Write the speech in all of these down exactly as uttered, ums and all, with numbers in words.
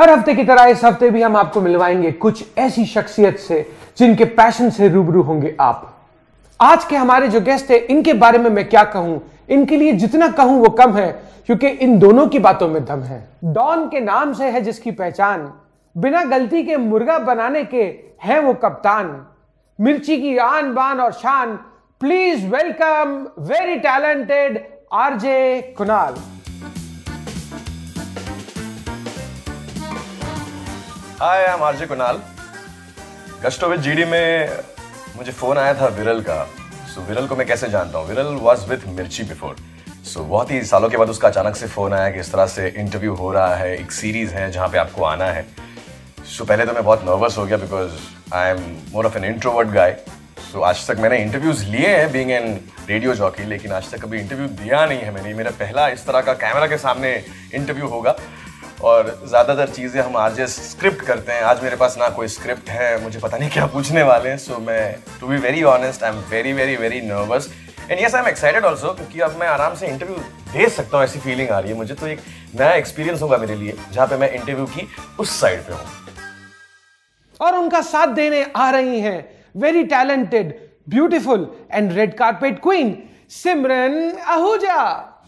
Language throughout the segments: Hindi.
हर हफ्ते की तरह इस हफ्ते भी हम आपको मिलवाएंगे कुछ ऐसी शख्सियत से जिनके पैशन से रूबरू होंगे आप। आज के हमारे जो गेस्ट है, इनके बारे में मैं क्या कहूं, इनके लिए जितना कहूं वो कम है, क्योंकि इन दोनों की बातों में दम है। डॉन के नाम से है जिसकी पहचान, बिना गलती के मुर्गा बनाने के है वो कप्तान। मिर्ची की आन बान और शान, please welcome very talented RJ Kunal. Hi, I am RJ Kunal. Gusto with GD में मुझे फोन आया था विरल का। सो so, विरल को मैं कैसे जानता हूँ? Viral was with Mirchi before. So बहुत ही सालों के बाद उसका अचानक से फोन आया कि इस तरह से इंटरव्यू हो रहा है, एक सीरीज है जहाँ पे आपको आना है। सो so, पहले तो मैं बहुत नर्वस हो गया because I am more of an introvert guy. So आज तक मैंने इंटरव्यूज लिए हैं बीइंग एन रेडियो जॉकी, लेकिन आज तक कभी इंटरव्यू दिया नहीं है मैंने। मेरा पहला इस तरह का कैमरा के सामने इंटरव्यू होगा और ज़्यादातर चीज़ें हम आरजे स्क्रिप्ट करते हैं। आज मेरे पास ना कोई स्क्रिप्ट है, मुझे पता नहीं क्या पूछने वाले हैं। सो so, मैं to be very honest I am very very very nervous and yes I am excited also, क्योंकि अब मैं आराम से इंटरव्यू दे सकता हूँ, ऐसी फीलिंग आ रही है मुझे। तो एक नया एक्सपीरियंस होगा मेरे लिए जहाँ पे मैं इंटरव्यू की उस साइड पे हूँ। और उनका साथ देने आ रही हैं very talented, beautiful and red carpet queen Simran Ahuja.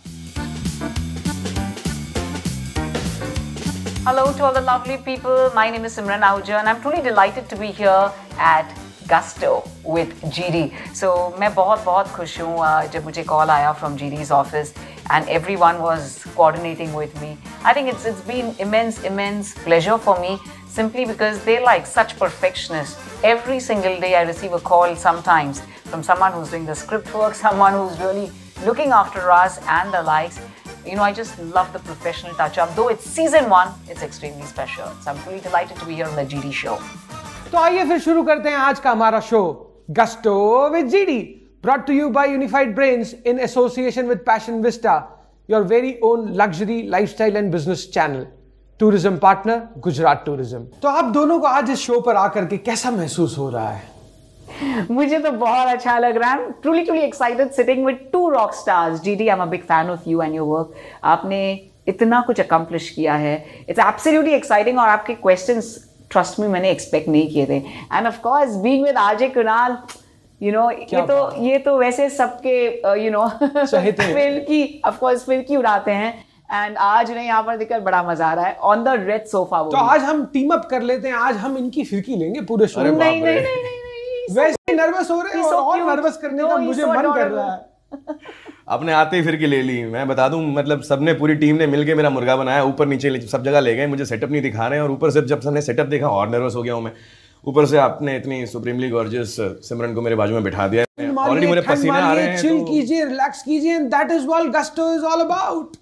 Hello to all the lovely people. My name is Simran Ahuja and I'm truly delighted to be here at Gusto with G D. So मैं बहुत बहुत खुश हूँ जब मुझे कॉल आया from G D's office and everyone was coordinating with me. I think it's it's been immense immense pleasure for me simply because they're like such perfectionists. Every single day I receive a call sometimes from someone who's doing the script work, someone who's really looking after us and the likes. You know, I just love the professional touch-up. Though it's season one, it's extremely special. So I'm really delighted to be here on the G D show. तो आइए फिर शुरू करते हैं आज का हमारा show Gusto with GD, brought to you by Unified Brains in association with Passion Vista, your very own luxury lifestyle and business channel. Tourism partner Gujarat Tourism. तो आप दोनों को आज इस शो पर आकर के कैसा महसूस हो रहा है? मुझे तो बहुत अच्छा लग रहा है। Truly truly excited sitting with two rock stars. GD, I am a big fan of you and your work. आपने इतना कुछ अकम्प्लिश किया है, इट्स एब्सोल्युटली एक्साइटिंग। और आपके क्वेश्चंस ट्रस्ट मी मैंने एक्सपेक्ट नहीं किए थे। And of course being with RJ Kunal, you know, ये तो ये तो वैसे सबके यू नो फिल की ऑफ कोर्स फिल की उड़ाते हैं। एंड आज उन्हें यहाँ पर देखकर बड़ा मजा आ रहा है ऑन द रेड सोफा। तो आज हम टीम अप कर लेते हैं, आज हम इनकी फिरकी लेंगे पूरे शो में। नहीं नहीं नहीं नहीं वैसे नर्वस हो रहे हैं और, और नर्वस करने का मुझे मन कर रहा है। आपने आते ही फिर के ले ली। मैं बता दूं, मतलब सबने, पूरी टीम ने मिलके मेरा मुर्गा बनाया, ऊपर नीचे सब जगह ले गए, मुझे सेटअप नहीं दिखा रहे हैं। और ऊपर से जब सबने सेटअप देखा और नर्वस हो गया हूं मैं। ऊपर से आपने इतनी सुप्रीमली गॉर्जियस सिमरन को मेरे बाजू में बिठा दिया। ऑलरेडी मुझे पसीने आ रहे हैं। चिल कीजिए, रिलैक्स कीजिए, and that is what Gusto is all about.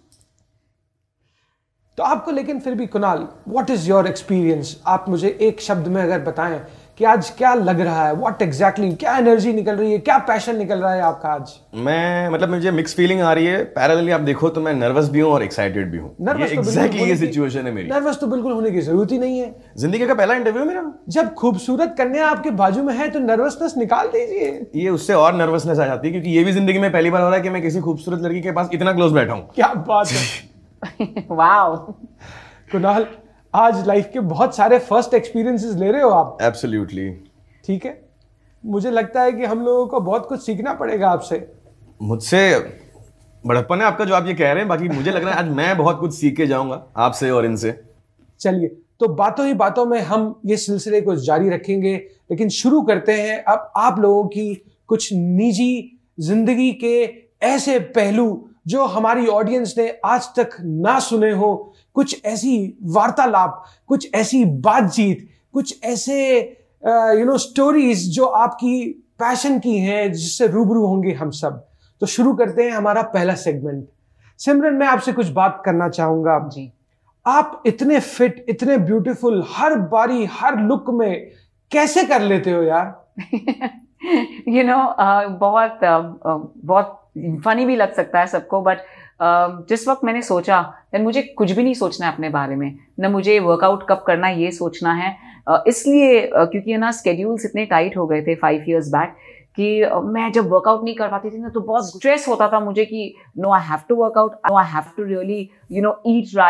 तो आपको लेकिन फिर भी Kunal, what is your experience? आप मुझे एक शब्द में अगर बताएं कि आज क्या लग रहा है, व्हाट एग्जैक्टली exactly, क्या एनर्जी निकल रही है, क्या पैशन निकल रहा है आपका आज? मैं मतलब मुझे मिक्स फीलिंग आ रही है। पैरेलली आप देखो तो मैं नर्वस भी हूँ और एक्साइटेड भी हूँ। ये एग्जैक्टली ये सिचुएशन है मेरी। नर्वस तो बिल्कुल होने की जरूरत ही नहीं है। जिंदगी का पहला इंटरव्यू मेरा। जब खूबसूरत कन्या आपके बाजू में है तो नर्वसनेस निकाल दीजिए। ये उससे और नर्वसनेस आ जाती है, क्योंकि ये भी जिंदगी में पहली बार हो रहा है कि मैं किसी खूबसूरत लड़की के पास इतना क्लोज बैठा हूँ। क्या बात है। वाओ कुणाल, आज लाइफ के बहुत सारे फर्स्ट एक्सपीरियंसेस ले रहे हो आप। एब्सोल्युटली। ठीक है, मुझे लगता है कि हम लोगों को बहुत कुछ सीखना पड़ेगा आपसे। मुझसे बड़प्पन है आपका जो आप ये कह रहे हैं, बाकी मुझे लग रहा है आज मैं बहुत कुछ सीख के जाऊंगा आपसे और इनसे। चलिए, तो बातों ही बातों में हम ये सिलसिले को जारी रखेंगे, लेकिन शुरू करते हैं अब आप लोगों की कुछ निजी जिंदगी के ऐसे पहलू जो हमारी ऑडियंस ने आज तक ना सुने हो। कुछ ऐसी वार्तालाप, कुछ ऐसी बातचीत, कुछ ऐसे यू नो स्टोरीज जो आपकी पैशन की हैं, जिससे रूबरू होंगे हम सब। तो शुरू करते हैं हमारा पहला सेगमेंट। सिमरन, मैं आपसे कुछ बात करना चाहूंगा जी। आप इतने फिट, इतने ब्यूटीफुल, हर बारी हर लुक में कैसे कर लेते हो यार? यू नो बहुत uh, बहुत फनी भी लग सकता है सबको, बट uh, जिस वक्त मैंने सोचा देन मुझे कुछ भी नहीं सोचना है अपने बारे में, न मुझे वर्कआउट कब करना है ये सोचना है। uh, इसलिए uh, क्योंकि ना स्केड्यूल्स इतने टाइट हो गए थे फाइव इयर्स बैक कि uh, मैं जब वर्कआउट नहीं कर पाती थी ना तो बहुत स्ट्रेस होता था मुझे कि no I have to work out, no I have to really you know eat right,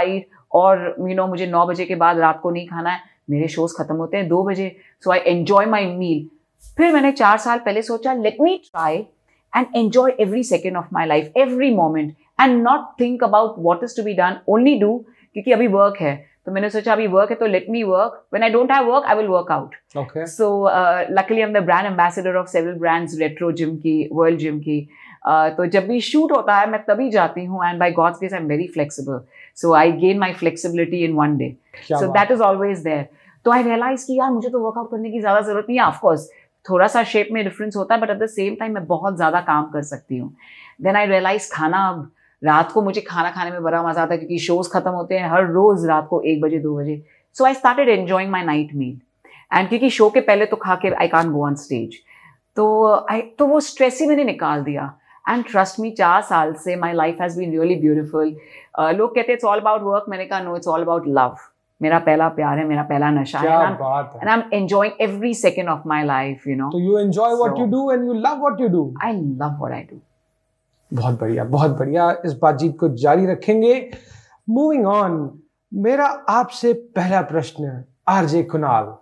और यू you नो know, मुझे नौ बजे के बाद रात को नहीं खाना है, मेरे शोज खत्म होते हैं दो बजे, सो आई एंजॉय माई मील। फिर मैंने चार साल पहले सोचा let me try and enjoy every second of my life, every moment, and not think about what is to be done, only do, क्योंकि अभी वर्क है तो मैंने सोचा अभी वर्क है तो let me work, when I don't have work I will work out. So luckily I am the brand ambassador of several brands, retro gym की, वर्ल्ड जिम की, uh, तो जब भी शूट होता है मैं तभी जाती हूँ, and by God's grace I am very flexible, so I gain my flexibility in one day, so that is always there. तो आई रियलाइज कि यार मुझे तो वर्कआउट करने की ज़्यादा ज़रूरत नहीं है, ऑफकोर्स थोड़ा सा शेप में डिफरेंस होता है but at the same time मैं बहुत ज़्यादा काम कर सकती हूँ। देन आई रियलाइज खाना, अब रात को मुझे खाना खाने में बड़ा मज़ा आता है क्योंकि शोज़ खत्म होते हैं हर रोज़ रात को एक बजे दो बजे, so I started enjoying my night meal, and क्योंकि शो के पहले तो खा के I can't go on stage, तो आई तो वो स्ट्रेस ही मैंने निकाल दिया, एंड ट्रस्ट मी चार साल से my life has been really beautiful. लोग कहते हैं इट्स ऑल अबाउट वर्क, मैंने कहा no, it's all about love, मेरा पहला प्यार है, मेरा पहला नशा है, and I am enjoying every second of my life, you know. तो you enjoy what you do and you love what you do. I love what I do. बहुत बढ़िया, बहुत बढ़िया, इस बातचीत को जारी रखेंगे। मूविंग ऑन, मेरा आपसे पहला प्रश्न, RJ Kunal,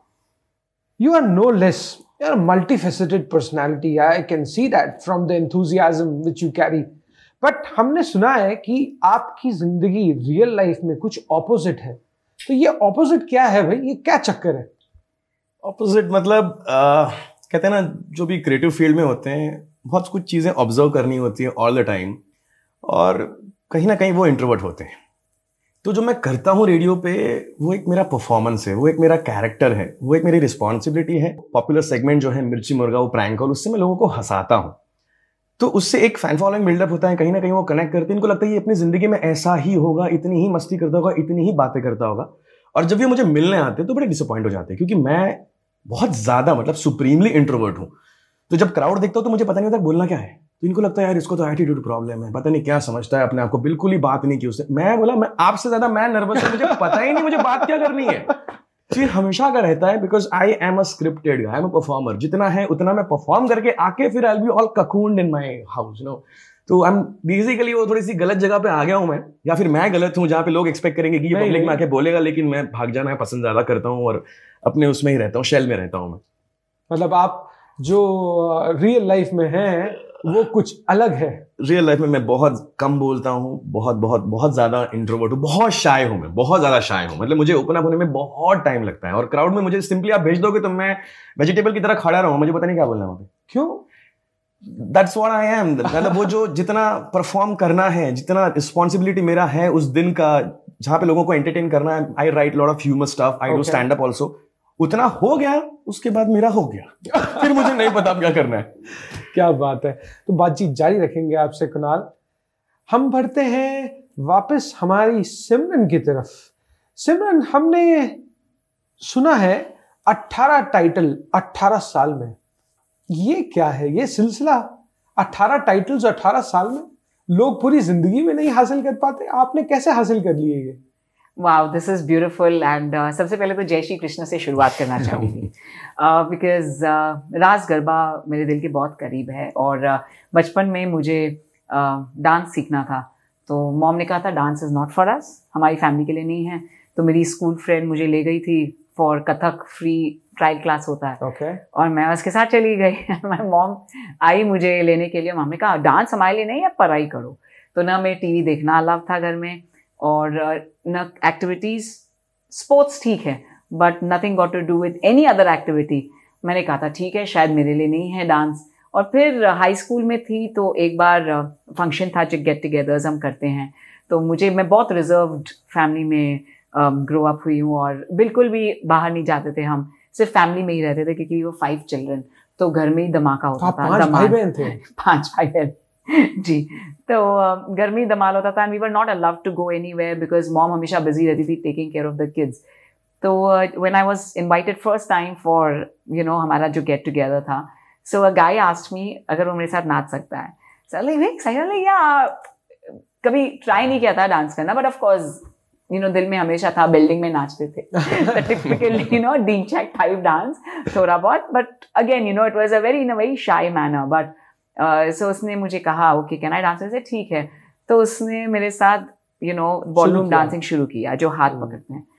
you are no less, you are multifaceted personality, I can see that from the enthusiasm which you carry, but हमने सुना है कि आपकी जिंदगी रियल लाइफ में कुछ ऑपोजिट है, तो ये ऑपोजिट क्या है भाई, ये क्या चक्कर है? ऑपोजिट मतलब आ, कहते हैं ना, जो भी क्रिएटिव फील्ड में होते हैं बहुत कुछ चीज़ें ऑब्जर्व करनी होती है ऑल द टाइम, और कहीं ना कहीं वो इंट्रोवर्ट होते हैं। तो जो मैं करता हूँ रेडियो पे वो एक मेरा परफॉर्मेंस है, वो एक मेरा कैरेक्टर है, वो एक मेरी रिस्पॉन्सिबिलिटी है। पॉपुलर सेगमेंट जो है मिर्ची मुर्गा, वो प्रैंक कॉल, उससे मैं लोगों को हंसाता हूँ, तो उससे एक फैन फॉलोइंग बिल्डअप होता है, कहीं ना कहीं वो कनेक्ट करते हैं, इनको लगता है ये अपनी जिंदगी में ऐसा ही होगा, इतनी ही मस्ती करता होगा, इतनी ही बातें करता होगा। और जब ये मुझे मिलने आते हैं तो बड़े डिसअपॉइंट हो जाते हैं, क्योंकि मैं बहुत ज्यादा मतलब सुप्रीमली इंट्रोवर्ट हूँ। तो जब क्राउड देखता हूँ तो मुझे पता नहीं होता बोलना क्या है, तो इनको लगता है यार इसको तो एटीट्यूड प्रॉब्लम है, पता नहीं क्या समझता है अपने आप को, बिल्कुल ही बात नहीं की उससे। मैं बोला मैं आपसे ज्यादा मैं नर्वस हूँ, मुझे पता ही नहीं मुझे बात क्या करनी है। ये हमेशा का रहता है, because I am a scripted, I am a performer, जितना है उतना मैं परफॉर्म करके आके फिर I will be all cocooned in my house, no. तो आई एम बेसिकली वो थोड़ी सी गलत जगह पे आ गया हूँ मैं, या फिर मैं गलत हूँ जहाँ पे लोग एक्सपेक्ट करेंगे कि ये पब्लिक में आके बोलेगा, लेकिन मैं भाग जाना है पसंद ज्यादा करता हूँ और अपने उसमें ही रहता हूँ, शेल में रहता हूँ मैं। मतलब आप जो रियल लाइफ में हैं वो कुछ अलग है। रियल लाइफ में मैं बहुत कम बोलता हूँ, बहुत बहुत बहुत ज्यादा इंट्रोवर्ट हूँ, बहुत शाय हूँ, मैं बहुत ज्यादा शाय हूँ, मतलब मुझे ओपन अप होने में बहुत टाइम लगता है, और क्राउड में मुझे सिंपली आप भेज दोगे तो मैं वेजिटेबल की तरह खड़ा रहूँ, मुझे पता नहीं क्या बोलना है वहाँ पे। क्यों? That's what I am. मतलब वो जो जितना परफॉर्म करना है, जितना रिस्पॉन्सिबिलिटी मेरा है उस दिन का, जहाँ पे लोगों को एंटरटेन करना है, I write lot of humour stuff, I do stand up also, उतना हो गया, उसके बाद मेरा हो गया। फिर मुझे नहीं पता क्या करना है। क्या बात है। तो बातचीत जारी रखेंगे आपसे कुणाल। हम बढ़ते हैं वापस हमारी सिमरन की तरफ। सिमरन, हमने सुना है अठारह टाइटल अठारह साल में, ये क्या है ये सिलसिला? अठारह टाइटल्स अठारह साल में, लोग पूरी जिंदगी में नहीं हासिल कर पाते, आपने कैसे हासिल कर लिए ये? Wow, this is beautiful. And सबसे पहले तो जय श्री कृष्ण से शुरुआत करना चाहूँगी, बिकॉज uh, uh, रास गरबा मेरे दिल के बहुत करीब है, और uh, बचपन में मुझे डांस uh, सीखना था, तो मॉम ने कहा था dance is not for us, हमारी फैमिली के लिए नहीं है। तो मेरी स्कूल फ्रेंड मुझे ले गई थी for Kathak, free trial class होता है, okay. और मैं उसके साथ चली गई। माय मॉम आई मुझे लेने के लिए, मॉम ने कहा डांस हमारे लिए नहीं है, पढ़ाई करो। तो ना मैं टीवी देखना अलाव था घर में, और न एक्टिविटीज़, स्पोर्ट्स ठीक है but nothing got to do with any other activity. मैंने कहा था ठीक है शायद मेरे लिए नहीं है डांस। और फिर हाई स्कूल में थी तो एक बार फंक्शन था, जो गेट टुगेदर्स हम करते हैं, तो मुझे, मैं बहुत रिजर्व्ड फैमिली में ग्रो अप हुई हूँ, और बिल्कुल भी बाहर नहीं जाते थे, हम सिर्फ फैमिली में ही रहते थे, क्योंकि वो फाइव चिल्ड्रन, तो घर में ही धमाका होता था। पांच भाई बहन थे? पांच भाई बहन जी। तो घर में ही धमाल होता था, and we were not allowed to go anywhere because mom हमेशा बिजी रहती थी taking care of the kids. तो when I was invited first time for you know हमारा जो गेट टुगेदर था, सो अ गाय आस्क्ड मी अगर वो मेरे साथ नाच सकता है। सो लाइक सही या कभी ट्राई नहीं किया था डांस करना, but of course you know दिल में हमेशा था, बिल्डिंग में नाचते थे, टिपिकल यू नो डी चैक टाइप डांस थोड़ा बहुत, but again you know it was a very in a very shy manner. But so उसने मुझे कहा ओके कैन आई डांस, से ठीक है। तो उसने मेरे साथ यू नो बॉलरूम डांसिंग शुरू किया, जो हाथ पकड़ते हैं।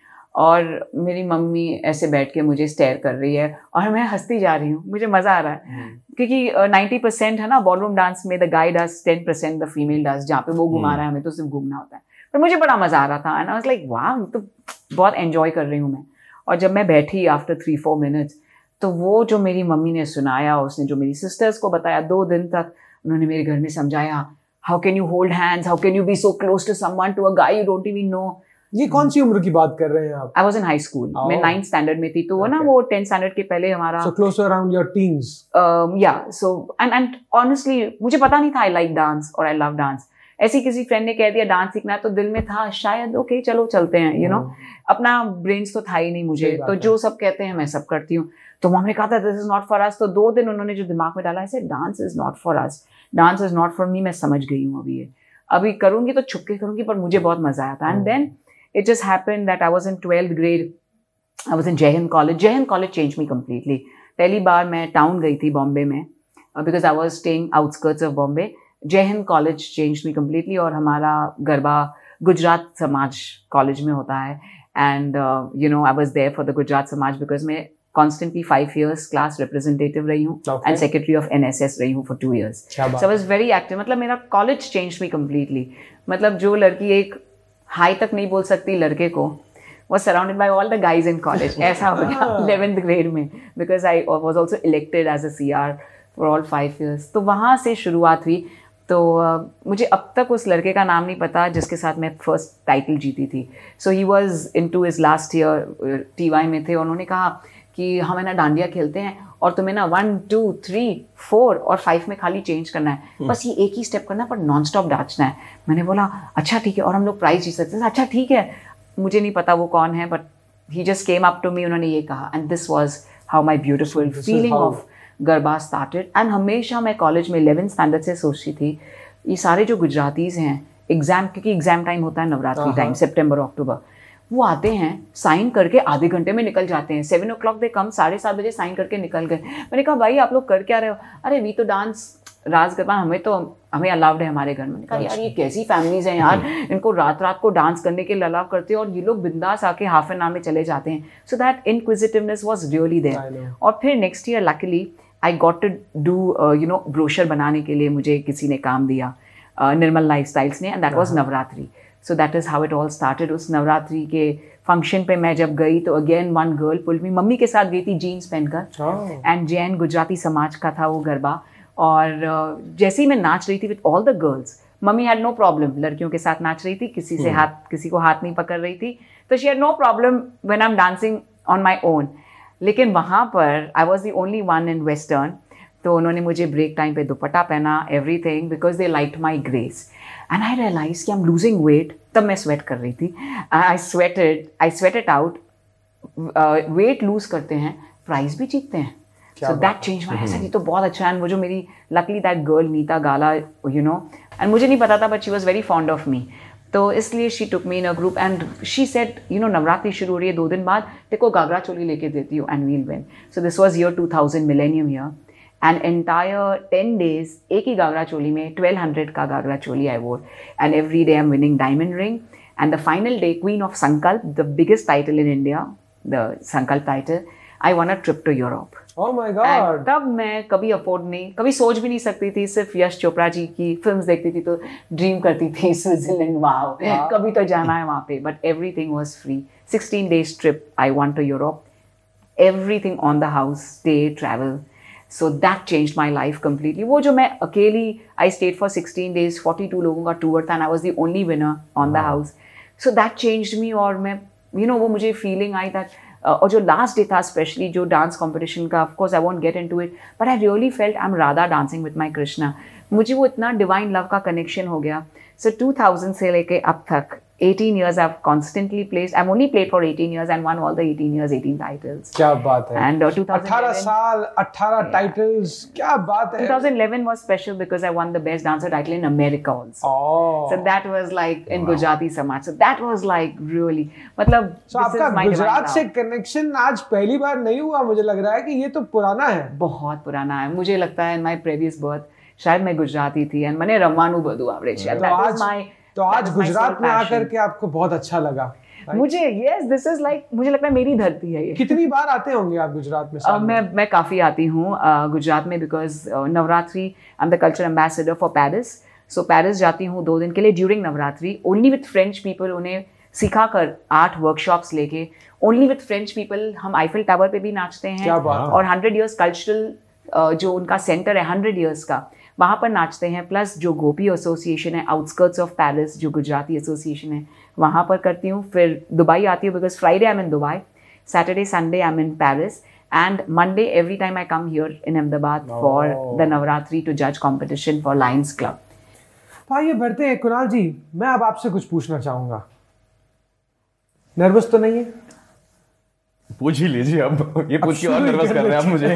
और मेरी मम्मी ऐसे बैठ के मुझे स्टेयर कर रही है और मैं हंसती जा रही हूँ, मुझे मजा आ रहा है क्योंकि नाइन्टी परसेंट है ना बॉलरूम डांस में, the guy does, ten percent the female does, जहाँ पे वो घुमा रहा है हमें तो सिर्फ घूमना होता है। पर मुझे बड़ा मजा आ रहा था एंड आई वाज लाइक वाह, तो बहुत एंजॉय कर रही हूँ मैं। और जब मैं बैठी आफ्टर थ्री फोर मिनट्स, तो वो जो मेरी मम्मी ने सुनाया, उसने जो मेरी सिस्टर्स को बताया, दो दिन तक उन्होंने मेरे घर में समझाया, how can you hold hands, how can you be so close to someone, to a guy you don't even know. ये कौन सी उम्र की बात कर रहे हैं आप? I was in high school, मैं नाइन्थ स्टैंडर्ड में थी, तो वो ना वो टेंथ स्टैंडर्ड के पहले हमारा, so close around your teens. Yeah so and and honestly मुझे पता नहीं था आई लाइक डांस और आई लव डांस। ऐसी किसी फ्रेंड ने कह दिया डांस सीखना है, तो दिल में था शायद ओके okay, चलो चलते हैं, यू you नो know? अपना ब्रेन्स तो था ही नहीं मुझे, तो जो सब कहते हैं मैं सब करती हूँ। तो मम्मी ने कहा था this is not for us, तो दो दिन उन्होंने जो दिमाग में डाला है, dance is not for us, dance is not for me. मैं समझ गई हूँ अभी, ये अभी करूंगी तो छुप के करूंगी, पर मुझे बहुत मजा आया था। And then it just happened that I was in twelfth grade, I was in Jai Hind College. Jai Hind College changed me completely. पहली बार मैं टाउन गई थी बॉम्बे में, because I was staying outskirts of Bombay. Jai Hind College changed me completely, और हमारा गरबा गुजरात समाज कॉलेज में होता है। and uh, you know I was there for the Gujarat समाज because मैं constantly five years class representative रही हूँ, okay. and secretary of N S S रही हूँ for two years. So I was very active. मतलब मेरा college changed me completely. मतलब जो लड़की एक हाई तक नहीं बोल सकती लड़के को, was surrounded by all the guys in college. ऐसा हो गया eleventh grade में, because I was also elected as a C R for all five years. तो वहाँ से शुरुआत हुई। तो uh, मुझे अब तक उस लड़के का नाम नहीं पता जिसके साथ मैं फर्स्ट टाइटल जीती थी। So he was in to his last year, T Y में थे, और उन्होंने कहा कि हम है ना डांडिया खेलते हैं और तुम्हें ना वन टू थ्री फोर और फाइव में खाली चेंज करना है, बस ये एक ही स्टेप करना है पर नॉन स्टॉप नाचना है। मैंने बोला अच्छा ठीक है, और हम लोग प्राइज जीत सकते हैं। अच्छा ठीक है, मुझे नहीं पता वो कौन है, but he just came up to me, उन्होंने ये कहा, and this was how my beautiful feeling of garba started. And हमेशा मैं कॉलेज में इलेवेंथ स्टैंडर्ड से सोचती थी ये सारे जो गुजरातीज हैं, एग्जाम, क्योंकि एग्जाम टाइम होता है नवरात्रि टाइम, सितंबर अक्टूबर, वो आते हैं साइन करके आधे घंटे में निकल जाते हैं। सेवन ओ क्लॉक दे कम, साढ़े सात बजे साइन करके निकल गए। मैंने कहा भाई आप लोग कर क्या रहे हो? अरे वी तो डांस राज गरबा, हमें तो हमें अलाउड है हमारे घर में। मैंने कहा यार ये कैसी फैमिलीज हैं यार, इनको रात रात को डांस करने के लिए अलाउ करते हैं और ये लोग बिंदास आके हाफ एन आवर में चले जाते हैं। So that inquisitiveness was really there. और फिर next year luckily I got to do you know brochure बनाने के लिए मुझे किसी ने काम दिया, uh, निर्मल लाइफस्टाइल्स ने, and that was Navratri. So that is how it all started. उस नवरात्रि के फंक्शन पे मैं जब गई तो again one girl pulled me, मम्मी के साथ गई थी जीन्स पहनकर, एंड जैन गुजराती समाज का था वो गरबा। और uh, जैसे ही मैं नाच रही थी विद ऑल द गर्ल्स, मम्मी हैड नो प्रॉब्लम, लड़कियों के साथ नाच रही थी, किसी से हाथ किसी को हाथ नहीं पकड़ रही थी, तो she had no problem when I am dancing on my own. लेकिन वहाँ पर I was the only one in western, तो उन्होंने मुझे ब्रेक टाइम पे दुपट्टा पहना, everything, because they liked my grace. And I realise कि आई एम लूजिंग वेट, तब मैं स्वेट कर रही थी, I sweated I sweated out. Weight lose करते हैं, प्राइज भी जीतते हैं। सो दैट चेंज माई, ऐसा ये तो बहुत अच्छा है। एंड वो जो मेरी luckily that girl Neeta Gala, you know, and मुझे नहीं पता था but she was very fond of me, तो इसलिए she took me in a group and she said you know Navratri शुरू हो रही है, दो दिन बाद देखो घाघरा चोली लेके देती हूँ and we'll win. So this was year two thousand millennium year, and entire ten days एक ही घाघरा चोली में ट्वेल्व हंड्रेड का Ghaghara choli I wore, and every day I am winning diamond ring. And the final day, queen of Sankalp, the biggest title in India, the Sankalp title, I won a trip to Europe. Oh my God! तब मैं कभी अफोर्ड नहीं, कभी सोच भी नहीं सकती थी, सिर्फ यश चोपड़ा जी की फिल्म्स देखती थी तो ड्रीम करती थी स्विट्जरलैंड, वाओ कभी तो जाना है वहाँ पे, but everything was free. Sixteen days trip I went to Europe, everything on the house, stay, travel. So that changed my life completely. वो जो मैं अकेली, I stayed for sixteen days, forty two लोगों का टूर था, and I was the only winner on the house. So that changed me, और मैं यू नो वो मुझे फीलिंग आई दैट, और जो लास्ट डे था स्पेशली जो डांस कंपटीशन का, of course I won't get into it, but I really felt I am Radha dancing with my Krishna. मुझे वो इतना डिवाइन लव का कनेक्शन हो गया। सो टू थाउजेंड से लेके अब तक eighteen years I've constantly placed, I've only played for eighteen years and won all the eighteen years eighteen titles. क्या बात है। And uh, twenty eleven, अठारह साल, अठारह yeah. titles, क्या बात है। twenty eleven was special because I won the best dancer title in America also. Oh. So that was like in wow. Gujarati Samaj. So that was like really, मतलब so आपका गुजरात से कनेक्शन आज पहली बार नहीं हुआ, मुझे लग रहा है कि ये तो पुराना है। बहुत पुराना है, मुझे लगता है in my previous birth शायद मैं गुजराती थी, and मैंने रमवानु બધું આવડે છે. That was my तो आज गुजरात में आकर के आपको बहुत अच्छा लगा? मुझे यस दिस इज लाइक मुझे लगता है मेरी धरती है ये। कितनी बार आते होंगे आप गुजरात में? uh, मैं मैं काफ़ी आती हूँ uh, गुजरात में because Navratri I am the culture ambassador for Paris. So Paris जाती हूँ दो दिन के लिए during Navratri, only with French people. उन्हें सिखा कर आठ वर्कशॉप्स लेके ओनली विथ फ्रेंच पीपल हम आईफिल टावर पे भी नाचते हैं। और हंड्रेड ईयर्स कल्चरल जो उनका सेंटर है हंड्रेड ईयर्स का, वहाँ पर नाचते हैं। प्लस जो गोपी एसोसिएशन है आउटस्कर्ट्स ऑफ पेरिस, जो गुजराती एसोसिएशन है, वहाँ पर करती हूँ। फिर दुबई आती हूँ because Friday I am in Dubai, Saturday Sunday I am in Paris, and Monday every time I come here in Ahmedabad for the Navratri to जज कॉम्पिटिशन फॉर लायंस क्लब। आइए बढ़ते हैं। कुणाल जी, मैं अब आपसे कुछ पूछना चाहूंगा। नर्वस तो नहीं है? पूछ ही लीजिए अब, ये पूछ के और नर्वस कर रहे हैं आप मुझे।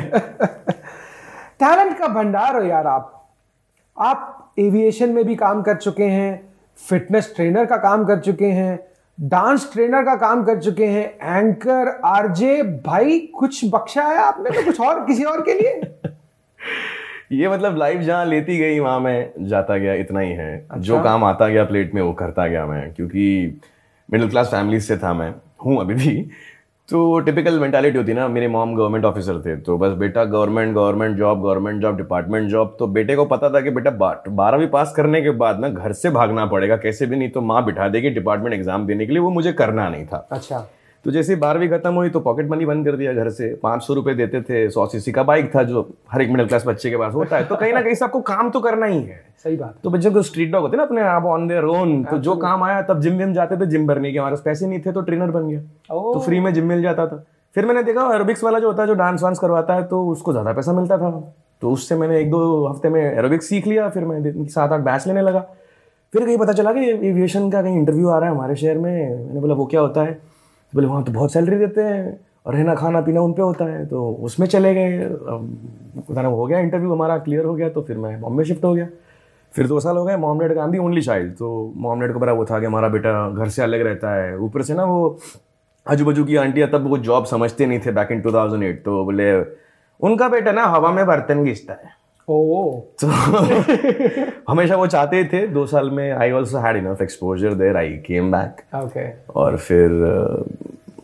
टैलेंट का भंडार हो यार आप। आप एविएशन में भी काम कर चुके हैं, फिटनेस ट्रेनर का काम कर चुके हैं, डांस ट्रेनर का काम कर चुके हैं, एंकर, आरजे। भाई कुछ बख्शा है आपने तो कुछ और किसी और के लिए? ये मतलब लाइफ जहाँ लेती गई वहां मैं जाता गया, इतना ही है। अच्छा? जो काम आता गया प्लेट में वो करता गया मैं, क्योंकि मिडिल क्लास फैमिली से था मैं, हूँ अभी भी। तो टिपिकल मेंटालिटी होती है ना, मेरे मॉम गवर्नमेंट ऑफिसर थे, तो बस बेटा government government job government job department job. तो बेटे को पता था कि बेटा बारहवीं पास करने के बाद ना घर से भागना पड़ेगा कैसे भी, नहीं तो माँ बिठा देगी डिपार्टमेंट एग्जाम देने के लिए। वो मुझे करना नहीं था। अच्छा। तो जैसे बारहवीं खत्म हुई तो पॉकेट मनी बंद कर दिया घर से। पाँच सौ रुपये देते थे, सौ सीसी का बाइक था जो हर एक मिडिल क्लास बच्चे के पास होता है। तो कहीं ना कहीं से आपको काम तो करना ही है। सही बात। तो बच्चे को स्ट्रीट डॉग होते ना अपने आप ऑन देयर ओन, तो जो काम आया तब जिम विम जाते थे, जिम भरने के हमारे पैसे नहीं थे तो ट्रेनर बन गया, तो फ्री में जिम मिल जाता था। फिर मैंने देखा एरोबिक्स वाला जो होता है, जो डांस वांस करवाता है, तो उसको ज्यादा पैसा मिलता था। तो उससे मैंने एक दो हफ्ते में एरोबिक्स सीख लिया। फिर मैं सात आठ बैच लेने लगा। फिर कहीं पता चला कि एविएशन का कहीं इंटरव्यू आ रहा है हमारे शहर में। मैंने बोला वो क्या होता है? बोले वहाँ तो बहुत सैलरी देते हैं और रहना खाना पीना उन पे होता है। तो उसमें चले गए। हो गया इंटरव्यू हमारा, क्लियर हो गया। तो फिर मैं बॉम्बे शिफ्ट हो गया। फिर दो साल हो गए। मॉम डैड का दी ओनली चाइल्ड, तो मॉम डैड को बड़ा वो था कि हमारा बेटा घर से अलग रहता है। ऊपर से ना वो आजू बाजू की आंटियाँ तब वो जॉब समझते नहीं थे back in two thousand eight. तो बोले उनका बेटा ना हवा में बर्तन घिसता है। ओह। तो हमेशा वो चाहते थे। दो साल में I also had enough exposure there, I came back. Okay. और फिर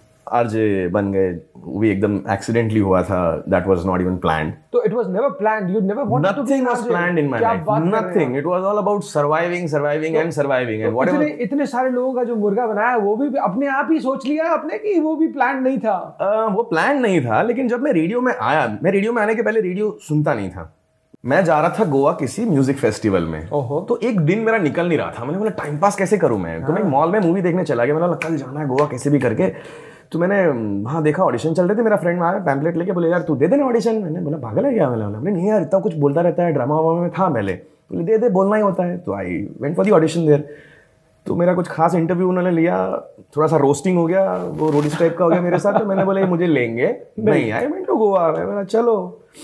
आरजे बन गए। वो भी एकदम एक्सीडेंटली हुआ था। That was not even planned. तो it was never planned, you never wanted to be nothing was planned in my life, nothing. It was all about surviving surviving and surviving and whatever. इतने इतने सारे लोगों का जो मुर्गा बनाया वो भी अपने आप ही सोच लिया आपने कि वो भी प्लान नहीं था? uh, वो प्लान नहीं था, लेकिन जब मैं रेडियो में आया, मैं रेडियो में आने के पहले रेडियो सुनता नहीं था। मैं जा रहा था गोवा किसी म्यूजिक फेस्टिवल में। ओहो। तो एक दिन मेरा निकल नहीं रहा था। मैंने बोला टाइम पास कैसे करूं मैं? तो मैं मॉल में मूवी देखने चला गया। मैंने बोला कल जाना है गोवा कैसे भी करके। तो मैंने वहाँ देखा ऑडिशन चल रहे थे। मेरा फ्रेंड आया पैम्पलेट लेके, बोले यार तू दे देना ऑडिशन। मैंने बोला पागल है क्या? मैंने बोला नहीं यार, इतना कुछ बोलता रहता है, ड्रामा वामा में था पहले। बोले दे दे, बोलना ही होता है। तो I went for the audition there. तो मेरा कुछ खास इंटरव्यू उन्होंने लिया, थोड़ा सा रोस्टिंग हो गया, वो रोडिस टाइप का हो गया मेरे साथ। तो मैंने बोला मुझे लेंगे नहीं। I went to Goa. मैं बोला चलो।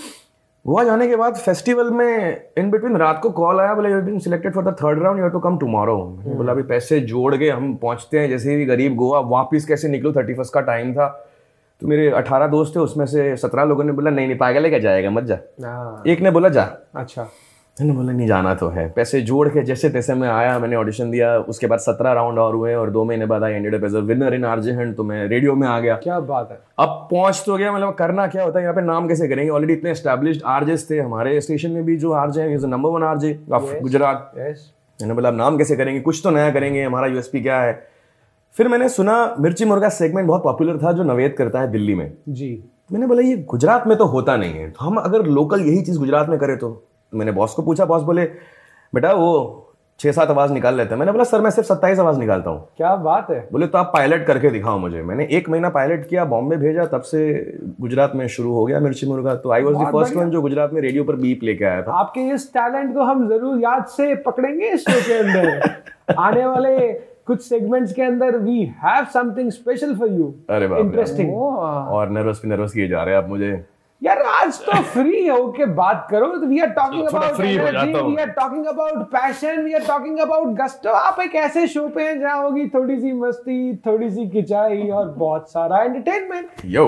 गोवा जाने के बाद फेस्टिवल में इन बिटवीन रात को कॉल आया, बोले you have been selected for the third round, you have to come tomorrow. मैंने बोला अभी पैसे जोड़ के हम पहुंचते हैं जैसे भी गरीब गोवा, वापस कैसे निकलूं? थर्टी फर्स्ट का टाइम था। तो मेरे अठारह दोस्त थे, उसमें से सत्रह लोगों ने बोला नहीं नहीं पागल है क्या, जाएगा मत जा। एक ने बोला जा। अच्छा। मैंने बोला नहीं जाना तो है। पैसे जोड़ के जैसे तैसे मैं आया, मैंने ऑडिशन दिया। उसके बाद सत्रह राउंड और हुए और दो महीने बाद I ended up as a winner in RJ hunt. तो मैं रेडियो में आ गया। क्या बात है। अब पहुंच तो गया, मतलब करना क्या होता है यहाँ पे, नाम कैसे करेंगे? ऑलरेडी इतने एस्टैब्लिश्ड आरजेस थे हमारे स्टेशन में भी, जो आरजे हैं, number one RJ of Gujarat. मैंने बोला नाम कैसे करेंगे, कुछ तो नया करेंगे, हमारा यूएसपी क्या है। फिर मैंने सुना मिर्ची मुर्गा सेगमेंट बहुत पॉपुलर था जो नवेद करता है दिल्ली में जी। मैंने बोला ये गुजरात में तो होता नहीं है, तो हम अगर लोकल यही चीज गुजरात में करें तो। तो मैंने बॉस को पूछा, बॉस बोले बेटा वो छह सात आवाज निकाल लेते हैं। मैंने बोला सर मैं सिर्फ सत्ताईस आवाज निकालता हूँ। क्या बात है। बोले तो आप पायलट करके दिखाओ मुझे। मैंने एक महीना पायलट किया, बॉम्बे भेजा, तब से गुजरात में शुरू हो गया मिर्ची मुर्गा। तो I was the first one जो गुजरात में रेडियो पर बीप लेके आया था। आपके इस टैलेंट को हम जरूर याद से पकड़ेंगे इस शो के अंदर। आने वाले कुछ सेगमेंट्स के अंदर we have something special for you. अरे बाप, इंटरेस्टिंग। और नर्वस भी नर्वस किए जा रहे हैं आप मुझे यार। आज तो फ्री होके बात करो। We are talking about energy, we are talking about passion, we are talking about gusto. आप एक ऐसे शो पे हैं जहां होगी थोड़ी सी मस्ती, थोड़ी सी खिंचाई और बहुत सारा एंटरटेनमेंट। यो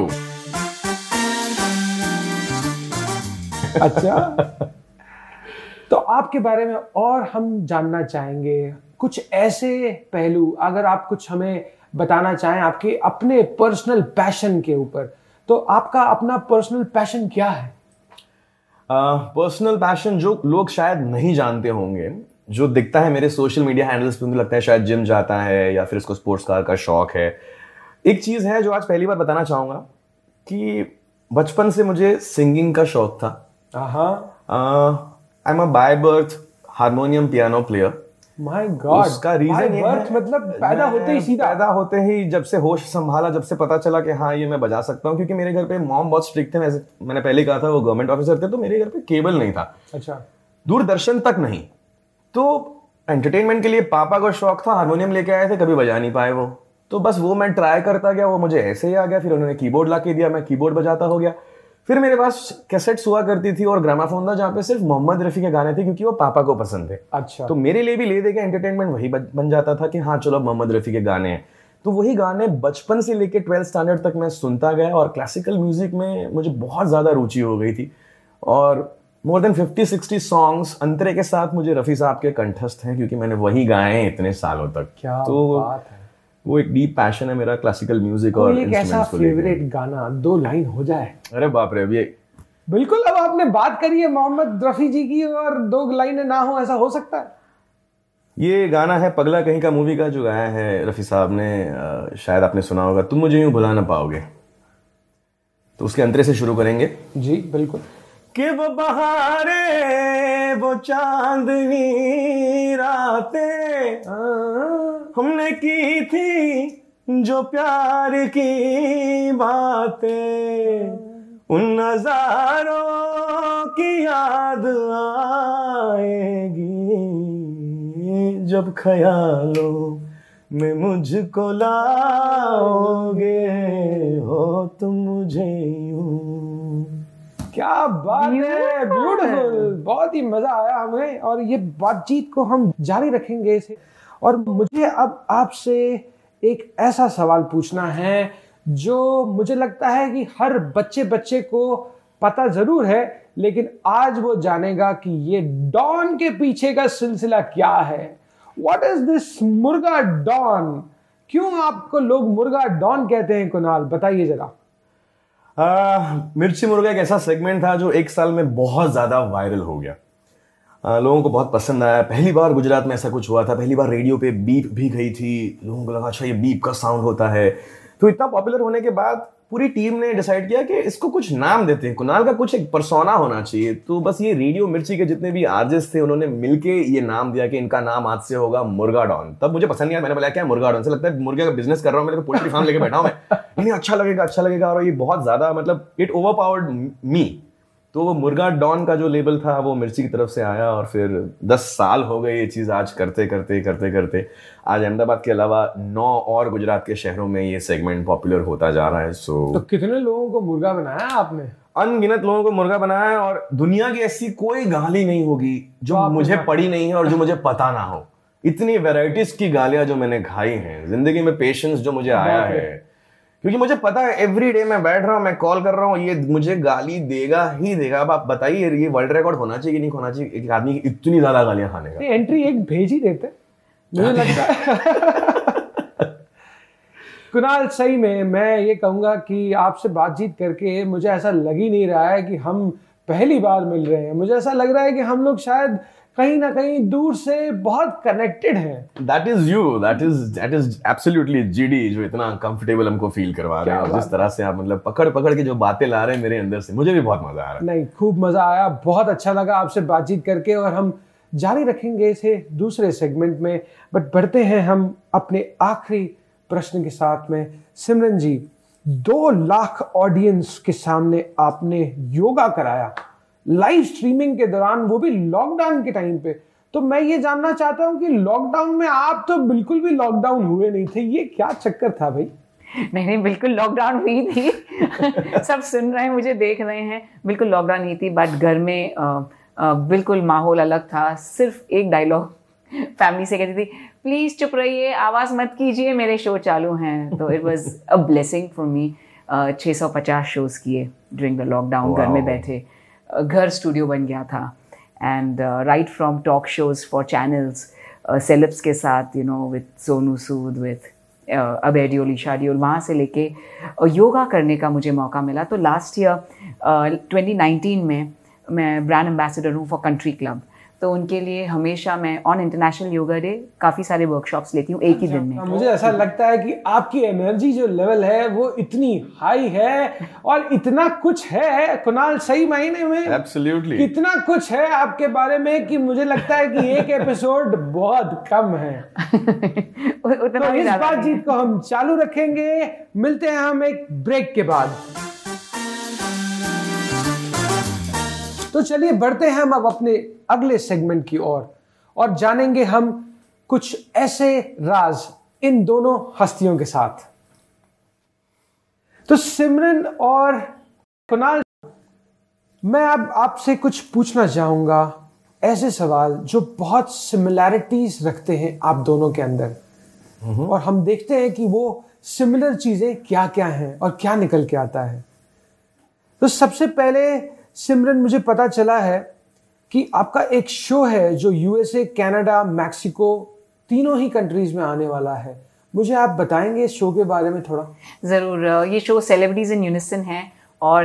अच्छा, तो आपके बारे में और हम जानना चाहेंगे। कुछ ऐसे पहलू अगर आप कुछ हमें बताना चाहें आपके अपने पर्सनल पैशन के ऊपर, तो आपका अपना पर्सनल पैशन क्या है? पर्सनल uh, पैशन जो लोग शायद नहीं जानते होंगे, जो दिखता है मेरे सोशल मीडिया हैंडल्स पे, मुझे लगता है शायद जिम जाता है या फिर इसको स्पोर्ट्स कार का शौक है। एक चीज़ है जो आज पहली बार बताना चाहूँगा कि बचपन से मुझे सिंगिंग का शौक था। I am a by birth harmonium piano player. My god, उसका रीजन ये है, मतलब पैदा होते ही सीधा पैदा होते ही जब से होश संभाला, जब से पता चला कि हाँ ये मैं बजा सकता हूँ, क्योंकि मेरे घर पे मॉम बहुत स्ट्रिक्ट थे। वैसे मैंने पहले कहा था वो गवर्नमेंट ऑफिसर थे, तो मेरे घर पे केबल नहीं था। अच्छा, दूरदर्शन तक नहीं। तो एंटरटेनमेंट के लिए पापा को शौक था, हारमोनियम लेके आए थे, कभी बजा नहीं पाए वो, तो बस वो मैं ट्राई करता गया, वो मुझे ऐसे ही आ गया। फिर उन्होंने कीबोर्ड ला के दिया, मैं कीबोर्ड बजाता हो गया। फिर मेरे पास कैसेट्स हुआ करती थी और ग्रामाफोन था जहाँ पे सिर्फ मोहम्मद रफ़ी के गाने थे, क्योंकि वो पापा को पसंद थे। अच्छा, तो मेरे लिए भी ले दे के एंटरटेनमेंट वही बन जाता था कि हाँ चलो मोहम्मद रफ़ी के गाने हैं। तो वही गाने बचपन से लेके ट्वेल्थ स्टैंडर्ड तक मैं सुनता गया और क्लासिकल म्यूजिक में मुझे बहुत ज़्यादा रुचि हो गई थी। और more than fifty sixty songs अंतरे के साथ मुझे रफ़ी साहब के कंठस्थ हैं, क्योंकि मैंने वही गाए हैं इतने सालों तक। क्या तो बात है। वो एक डीप पैशन है मेरा क्लासिकल म्यूजिक और एक ऐसा फेवरेट गाना दो लाइन हो जाए? अरे बाप रे, अभी बिल्कुल। अब आपने बात करी है मोहम्मद रफ़ी जी की और दो लाइनें ना हो, ऐसा हो सकता है? ये गाना है पगला कहीं का मूवी का, जो गाया है रफ़ी साहब ने, शायद आपने सुना होगा, तुम मुझे यूं भुला ना पाओगे। तो उसके अंतरे से शुरू करेंगे। जी बिल्कुल। कि वो बहारे वो चांदनी रातें हमने की थी जो प्यार की बातें, उन नजारों की याद आएगी जब ख्यालों में मुझको लाओगे हो तुम मुझे यूं। क्या बात है, ब्यूटीफुल, बहुत ही मजा आया हमें और ये बातचीत को हम जारी रखेंगे इसे। और मुझे अब आपसे एक ऐसा सवाल पूछना है जो मुझे लगता है कि हर बच्चे बच्चे को पता जरूर है, लेकिन आज वो जानेगा कि ये डॉन के पीछे का सिलसिला क्या है। What is this Murga don? क्यों आपको लोग मुर्गा डॉन कहते हैं कुणाल, बताइए जरा। Uh, मिर्ची मुर्गा एक ऐसा सेगमेंट था जो एक साल में बहुत ज़्यादा वायरल हो गया। uh, लोगों को बहुत पसंद आया। पहली बार गुजरात में ऐसा कुछ हुआ था, पहली बार रेडियो पे बीप भी गई थी, लोगों को लगा अच्छा ये बीप का साउंड होता है। तो इतना पॉपुलर होने के बाद पूरी टीम ने डिसाइड किया कि इसको कुछ नाम देते हैं, कुणाल का कुछ एक पर्सोना होना चाहिए। तो बस ये रेडियो मिर्ची के जितने भी आर्टिस्ट थे उन्होंने मिलके ये नाम दिया कि इनका नाम आज से होगा मुर्गा डॉन। तब मुझे पसंद नहीं आया, मैंने बोला क्या मुर्गा डॉन, से लगता है मुर्गे का बिजनेस कर रहा हूँ, मेरे को पोल्ट्री फार्म लेके बैठा हूँ मैं, नहीं अच्छा लगेगा अच्छा लगेगा। और ये बहुत ज्यादा मतलब इट ओवरपावर्ड मी। तो वो मुर्गा डॉन का जो लेबल था वो मिर्ची की तरफ से आया और फिर दस साल हो गए ये चीज़ आज करते करते करते करते आज अहमदाबाद के अलावा नौ और गुजरात के शहरों में ये सेगमेंट पॉपुलर होता जा रहा है। सो तो कितने लोगों को मुर्गा बनाया आपने? अनगिनत लोगों को मुर्गा बनाया है और दुनिया की ऐसी कोई गाली नहीं होगी जो मुझे पड़ी नहीं है और जो मुझे पता ना हो। इतनी वेराइटीज की गालियां जो मैंने खाई हैं जिंदगी में, पेशेंस जो मुझे आया है, क्योंकि मुझे पता है एवरी डे मैं बैठ रहा हूँ, मैं कॉल कर रहा हूँ, ये मुझे गाली देगा ही देगा। अब आप बताइए ये वर्ल्ड रिकॉर्ड होना चाहिए कि नहीं होना चाहिए एक आदमी की इतनी ज्यादा गालियां खाने का? एंट्री एक भेज ही देते मुझे लगता है। कुणाल, सही में मैं ये कहूंगा कि आपसे बातचीत करके मुझे ऐसा लग ही नहीं रहा है कि हम पहली बार मिल रहे हैं। मुझे ऐसा लग रहा है कि हम लोग शायद कहीं ना कहीं दूर से बहुत कनेक्टेड हैं। That is you, that is that is absolutely GD जो इतना कंफर्टेबल हमको फील करवा रहे हैं और जिस तरह से आप मतलब पकड़ पकड़ के जो बातें ला रहे हैं मेरे अंदर से, मुझे भी बहुत मजा आ रहा है। नहीं, खूब मजा आया, बहुत अच्छा लगा आपसे बातचीत करके और हम जारी रखेंगे इसे दूसरे सेगमेंट में। बट बढ़ते हैं हम अपने आखिरी प्रश्न के साथ में। सिमरन जी, दो लाख ऑडियंस के सामने आपने योगा कराया लाइव स्ट्रीमिंग के दौरान, वो भी लॉकडाउन के टाइम पे। तो मैं ये जानना चाहता हूँ कि लॉकडाउन में आप तो बिल्कुल भी लॉकडाउन हुए नहीं थे, ये क्या चक्कर था भाई? नहीं नहीं, बिल्कुल लॉकडाउन हुई थी। सब सुन रहे हैं, मुझे देख रहे हैं, बिल्कुल लॉकडाउन हुई थी। बट घर में आ, आ, बिल्कुल माहौल अलग था। सिर्फ एक डायलॉग फैमिली से कहती थी, प्लीज चुप रहिए, आवाज मत कीजिए, मेरे शो चालू हैं। तो it was a blessing for me. छः सौ पचास शोज किए ड्यूरिंग द लॉकडाउन, घर में बैठे। घर स्टूडियो बन गया था and right from talk shows for channels, celebs के साथ, you know, with Sonu Sood, with Abhay Deol, Isha Deol, वहाँ से लेके योगा करने का मुझे मौका मिला। तो लास्ट ईयर ट्वेंटी नाइनटीन में मैं ब्रांड एम्बेसडर हूँ फॉर कंट्री क्लब, तो उनके लिए हमेशा मैं ऑन इंटरनेशनल योगा डे काफ़ी सारे वर्कशॉप्स लेती हूँ एक ही दिन में। मुझे ऐसा लगता है कि आपकी एनर्जी जो लेवल है वो इतनी हाई है और इतना कुछ है कुणाल, सही मायने में एब्सोल्युटली इतना कुछ है आपके बारे में कि मुझे लगता है कि एक एपिसोड बहुत कम है। तो इस बातचीत को हम चालू रखेंगे, मिलते हैं हम एक ब्रेक के बाद। तो चलिए बढ़ते हैं हम अब अपने अगले सेगमेंट की ओर और, और जानेंगे हम कुछ ऐसे राज इन दोनों हस्तियों के साथ। तो सिमरन और कुणाल, मैं अब आपसे कुछ पूछना चाहूंगा, ऐसे सवाल जो बहुत सिमिलैरिटीज रखते हैं आप दोनों के अंदर, और हम देखते हैं कि वो सिमिलर चीजें क्या क्या हैं और क्या निकल के आता है। तो सबसे पहले सिमरन, मुझे पता चला है कि आपका एक शो है जो यूएसए, कनाडा, मैक्सिको तीनों ही कंट्रीज में आने वाला है। मुझे आप बताएंगे इस शो के बारे में थोड़ा? ज़रूर। ये शो सेलिब्रिटीज़ इन यूनिसन है और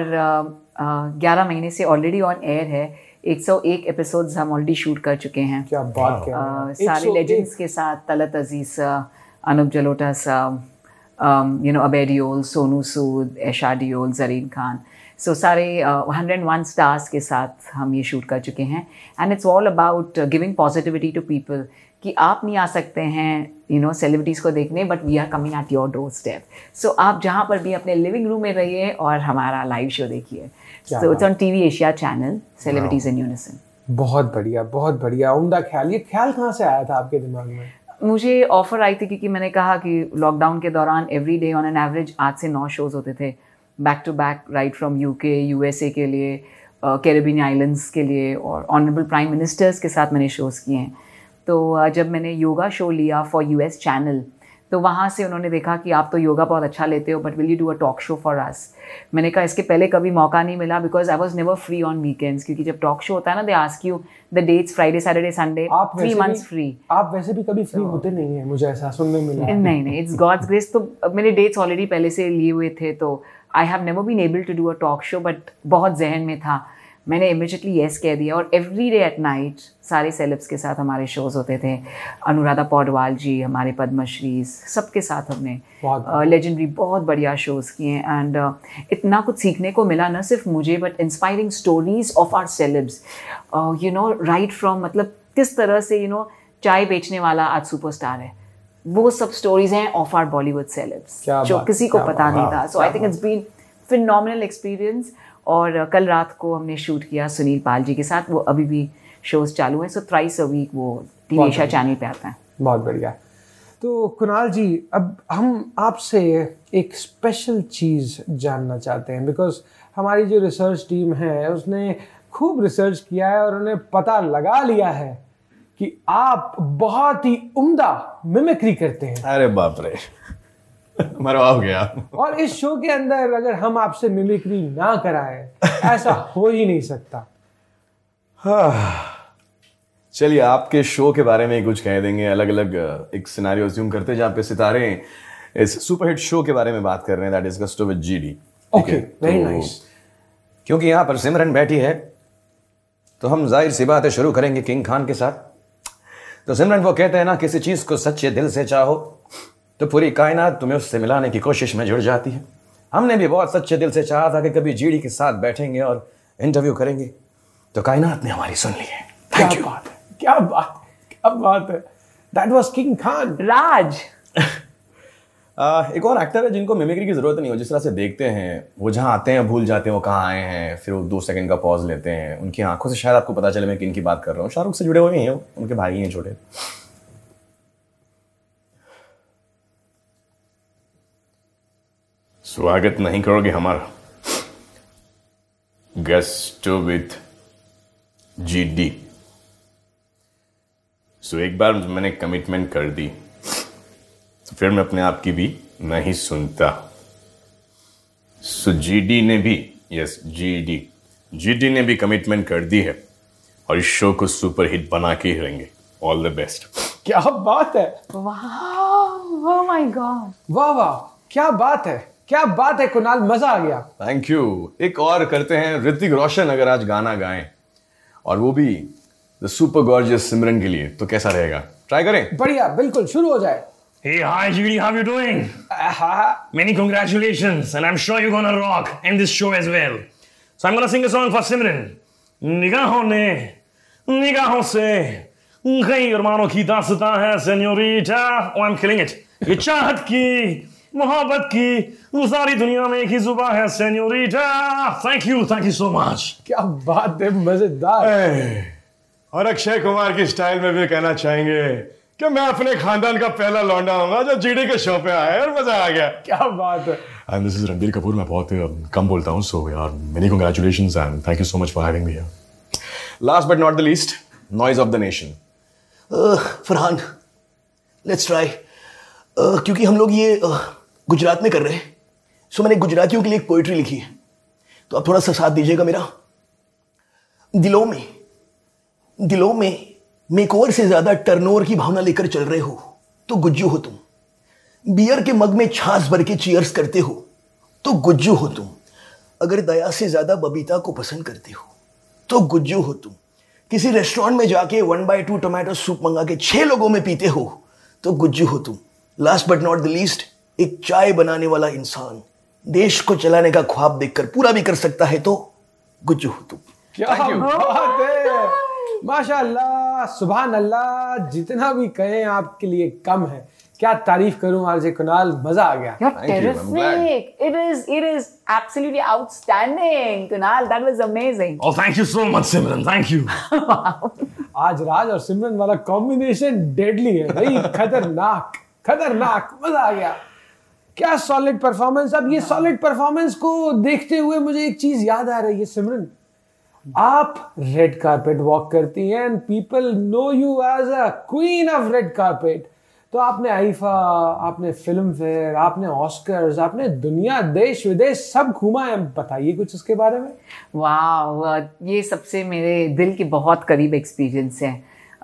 ग्यारह महीने से ऑलरेडी ऑन एयर है। एक सौ एक एपिसोड्स हम ऑलरेडी शूट कर चुके हैं। क्या बात कह रहे हैं। सारे लेजेंड्स के साथ, तलत अजीज, अनूप जलोटा साहब, you know, Abhay Deol, Sonu Sood, Esha Deol, Zareen Khan, so so, सारे हंड्रेड वन स्टार्स के साथ हम ये शूट कर चुके हैं। And it's all about giving positivity to people कि आप नहीं आ सकते हैं, यू नो, सेलिब्रिटीज़ को देखने, but we are coming at your doorstep. So आप जहाँ पर भी अपने लिविंग रूम में रहिए और हमारा लाइव शो देखिए। So it's on TV Asia channel, celebrities in unison. बहुत बढ़िया, बहुत बढ़िया, उम्दा ख्याल। ये ख्याल कहाँ से आया था आपके दिमाग में? मुझे ऑफर आई थी क्योंकि मैंने कहा कि लॉकडाउन के दौरान every day on an average आठ से नौ शोज़ होते थे, back to back, right from UK, USA के लिए, कैरिबियन uh, आइलैंड्स के लिए, और ऑनरेबल प्राइम मिनिस्टर्स के साथ मैंने शोज़ किए हैं। तो uh, जब मैंने योगा शो लिया फॉर यूएस चैनल, तो वहाँ से उन्होंने देखा कि आप तो योगा बहुत अच्छा लेते हो, but will you do a talk show for us? मैंने कहा इसके पहले कभी मौका नहीं मिला, because I was never free on weekends, क्योंकि जब टॉक शो होता है ना, they ask you the dates, Friday, Saturday, Sunday, three months free. आप वैसे भी कभी फ्री होते नहीं है, मुझे ऐसा सुनने मिला। नहीं नहीं, इट्स गॉड्स ग्रेस। तो मैंने डेट्स ऑलरेडी पहले से लिए हुए थे, तो I have never been able to do a talk show, but बहुत जहन में था, मैंने इमीडिएटली येस कह दिया। और एवरी डे एट नाइट सारे सेलेब्स के साथ हमारे शोज़ होते थे। अनुराधा पौडवाल जी, हमारे पद्मश्री, सबके साथ हमने लेजेंडरी uh, बहुत बढ़िया शोज़ किए। एंड uh, इतना कुछ सीखने को मिला, न सिर्फ मुझे, but inspiring stories of our celebs, you know, right from, मतलब किस तरह से, यू नो, चाय बेचने वाला आज सुपरस्टार है, वो सब स्टोरीज हैं ऑफ आवर बॉलीवुड सेलेब्स जो किसी को पता नहीं था। So I think it's been phenomenal experience. और कल रात को हमने शूट किया सुनील पाल जी के साथ, वो अभी भी शोज चालू हैं। सो थ्राइस अ वीक वो टीवी एशिया चैनल पे आता है। बहुत बढ़िया। तो कुणाल जी, अब हम आपसे एक स्पेशल चीज़ जानना चाहते हैं, बिकॉज हमारी जो रिसर्च टीम है उसने खूब रिसर्च किया है और उन्हें पता लगा लिया है कि आप बहुत ही उम्दा मिमिक्री करते हैं। अरे बाप रे, मरवा हो गया। और इस शो के अंदर अगर हम आपसे मिमिक्री ना कराएं, ऐसा हो ही नहीं सकता। चलिए आपके शो के बारे में कुछ कह देंगे। अलग अलग एक सिनेरियो अज्यूम करते हैं जहाँ पे सितारे इस सुपरहिट शो के बारे में बात कर रहे हैं, that is gusto with GD. Okay, very nice. क्योंकि यहाँ पर सिमरन बैठी है, तो हम जाहिर सी बात है शुरू करेंगे किंग खान के साथ। तो सिमरन, वो कहते हैं ना, किसी चीज को सच्चे दिल से चाहो तो पूरी कायनात तुम्हें उससे मिलाने की कोशिश में जुड़ जाती है। हमने भी बहुत सच्चे दिल से चाहा था कि कभी जीडी के साथ बैठेंगे और इंटरव्यू करेंगे, तो कायनात ने हमारी सुन ली है। Thank you. बात है, क्या बात क्या बात है। That was King Khan. Raj आ, एक और एक्टर है जिनको मिमिक्री की जरूरत नहीं हो, जिस तरह से देखते हैं, वो जहाँ आते हैं भूल जाते हैं वो कहाँ आए हैं, फिर वो दो सेकंड का पॉज लेते हैं। उनकी आंखों से शायद आपको पता चले मैं किन की बात कर रहा हूँ। शाहरुख से जुड़े हुए हैं, उनके भाई हैं छोटे। स्वागत नहीं करोगे हमारा गस्टो विद जीडी? सो एक बार मैंने कमिटमेंट कर दी, तो फिर मैं अपने आप की भी नहीं सुनता। सो जीडी ने भी, यस जीडी जीडी ने भी कमिटमेंट कर दी है और इस शो को सुपर हिट बना के ही रहेंगे। All the best. क्या बात है, Wow! Oh my God! वाह वाह, क्या बात है, क्या बात है कुणाल, मजा आ गया। Thank you. एक और करते हैं, ऋतिक रोशन अगर आज गाना गाएं और वो भी द सुपर गॉर्जियस सिमरन के लिए, तो कैसा रहेगा? ट्राई करें? बढ़िया, बिल्कुल, शुरू हो जाए। Hey, hi G D, how you doing? आहा, Many congratulations, and I'm sure you're gonna rock in this show as well. So I'm gonna sing a song for Simran. निगाहों ने निगाहों से कई अरमानों की दास्तां है senorita. Oh, I'm killing it. ये चाहत की मोहब्बत की सारी दुनिया में एक ही जुबां है senorita. Thank you, thank you so much. क्या बात है, मजेदार। और अक्षय कुमार की स्टाइल में भी कहना चाहेंगे कि मैं अपने खानदान का पहला लौंडा हूँगा जो जीडी के शो पे आया और मजा आ गया। क्या बात है। And this is Ranbir Kapoor. मैं बहुत कम बोलता हूँ, सो यार many congratulations and thank you so much for having me here. Last but not the least, noise of the nation. Farhan, let's try. क्योंकि हम लोग ये uh, गुजरात में कर रहे हैं, सो मैंने गुजरातियों के लिए एक पोइट्री लिखी है, तो आप थोड़ा सा साथ दीजिएगा मेरा। दिलों में दिलों में मेकओवर से ज्यादा टर्नओवर की भावना लेकर चल रहे हो तो गुज्जू हो तुम। बियर के मग में छाछ भर के चीयर्स करते हो तो गुज्जू हो तुम। अगर दया से ज्यादा बबीता को पसंद करते हो तो गुज्जू हो तुम। किसी रेस्टोरेंट में जाके one by two tomato soup मंगा के छह लोगों में पीते हो तो गुज्जू हो तुम। Last but not the least, एक चाय बनाने वाला इंसान देश को चलाने का ख्वाब देखकर पूरा भी कर सकता है तो गुज्जू हो तुम। क्या बात है, माशाअल्लाह, सुभान अल्लाह, जितना भी कहें आपके लिए कम है। क्या तारीफ करूं आरजे कुणाल, मजा आ गया। You're Thank you, I'm glad. terrific. It is, it is absolutely outstanding, Kunal. That was amazing. Oh, thank you so much, Simran. Thank you. आज राज और सिमरन वाला कॉम्बिनेशन डेडली है भाई, खतरनाक खतरनाक, मजा आ गया। क्या सॉलिड परफॉर्मेंस। अब ये सॉलिड परफॉर्मेंस को देखते हुए मुझे एक चीज याद आ रही है सिमरन, आप रेड कारपेट वॉक करती हैं and people know you as a queen of red carpet. तो आपने आईफा, आपने फिल्म फेयर, आपने ऑस्कर्स, आपने दुनिया देश विदेश सब घूमा है, बताइए कुछ उसके बारे में। वाह, ये सबसे मेरे दिल के बहुत करीब एक्सपीरियंस है।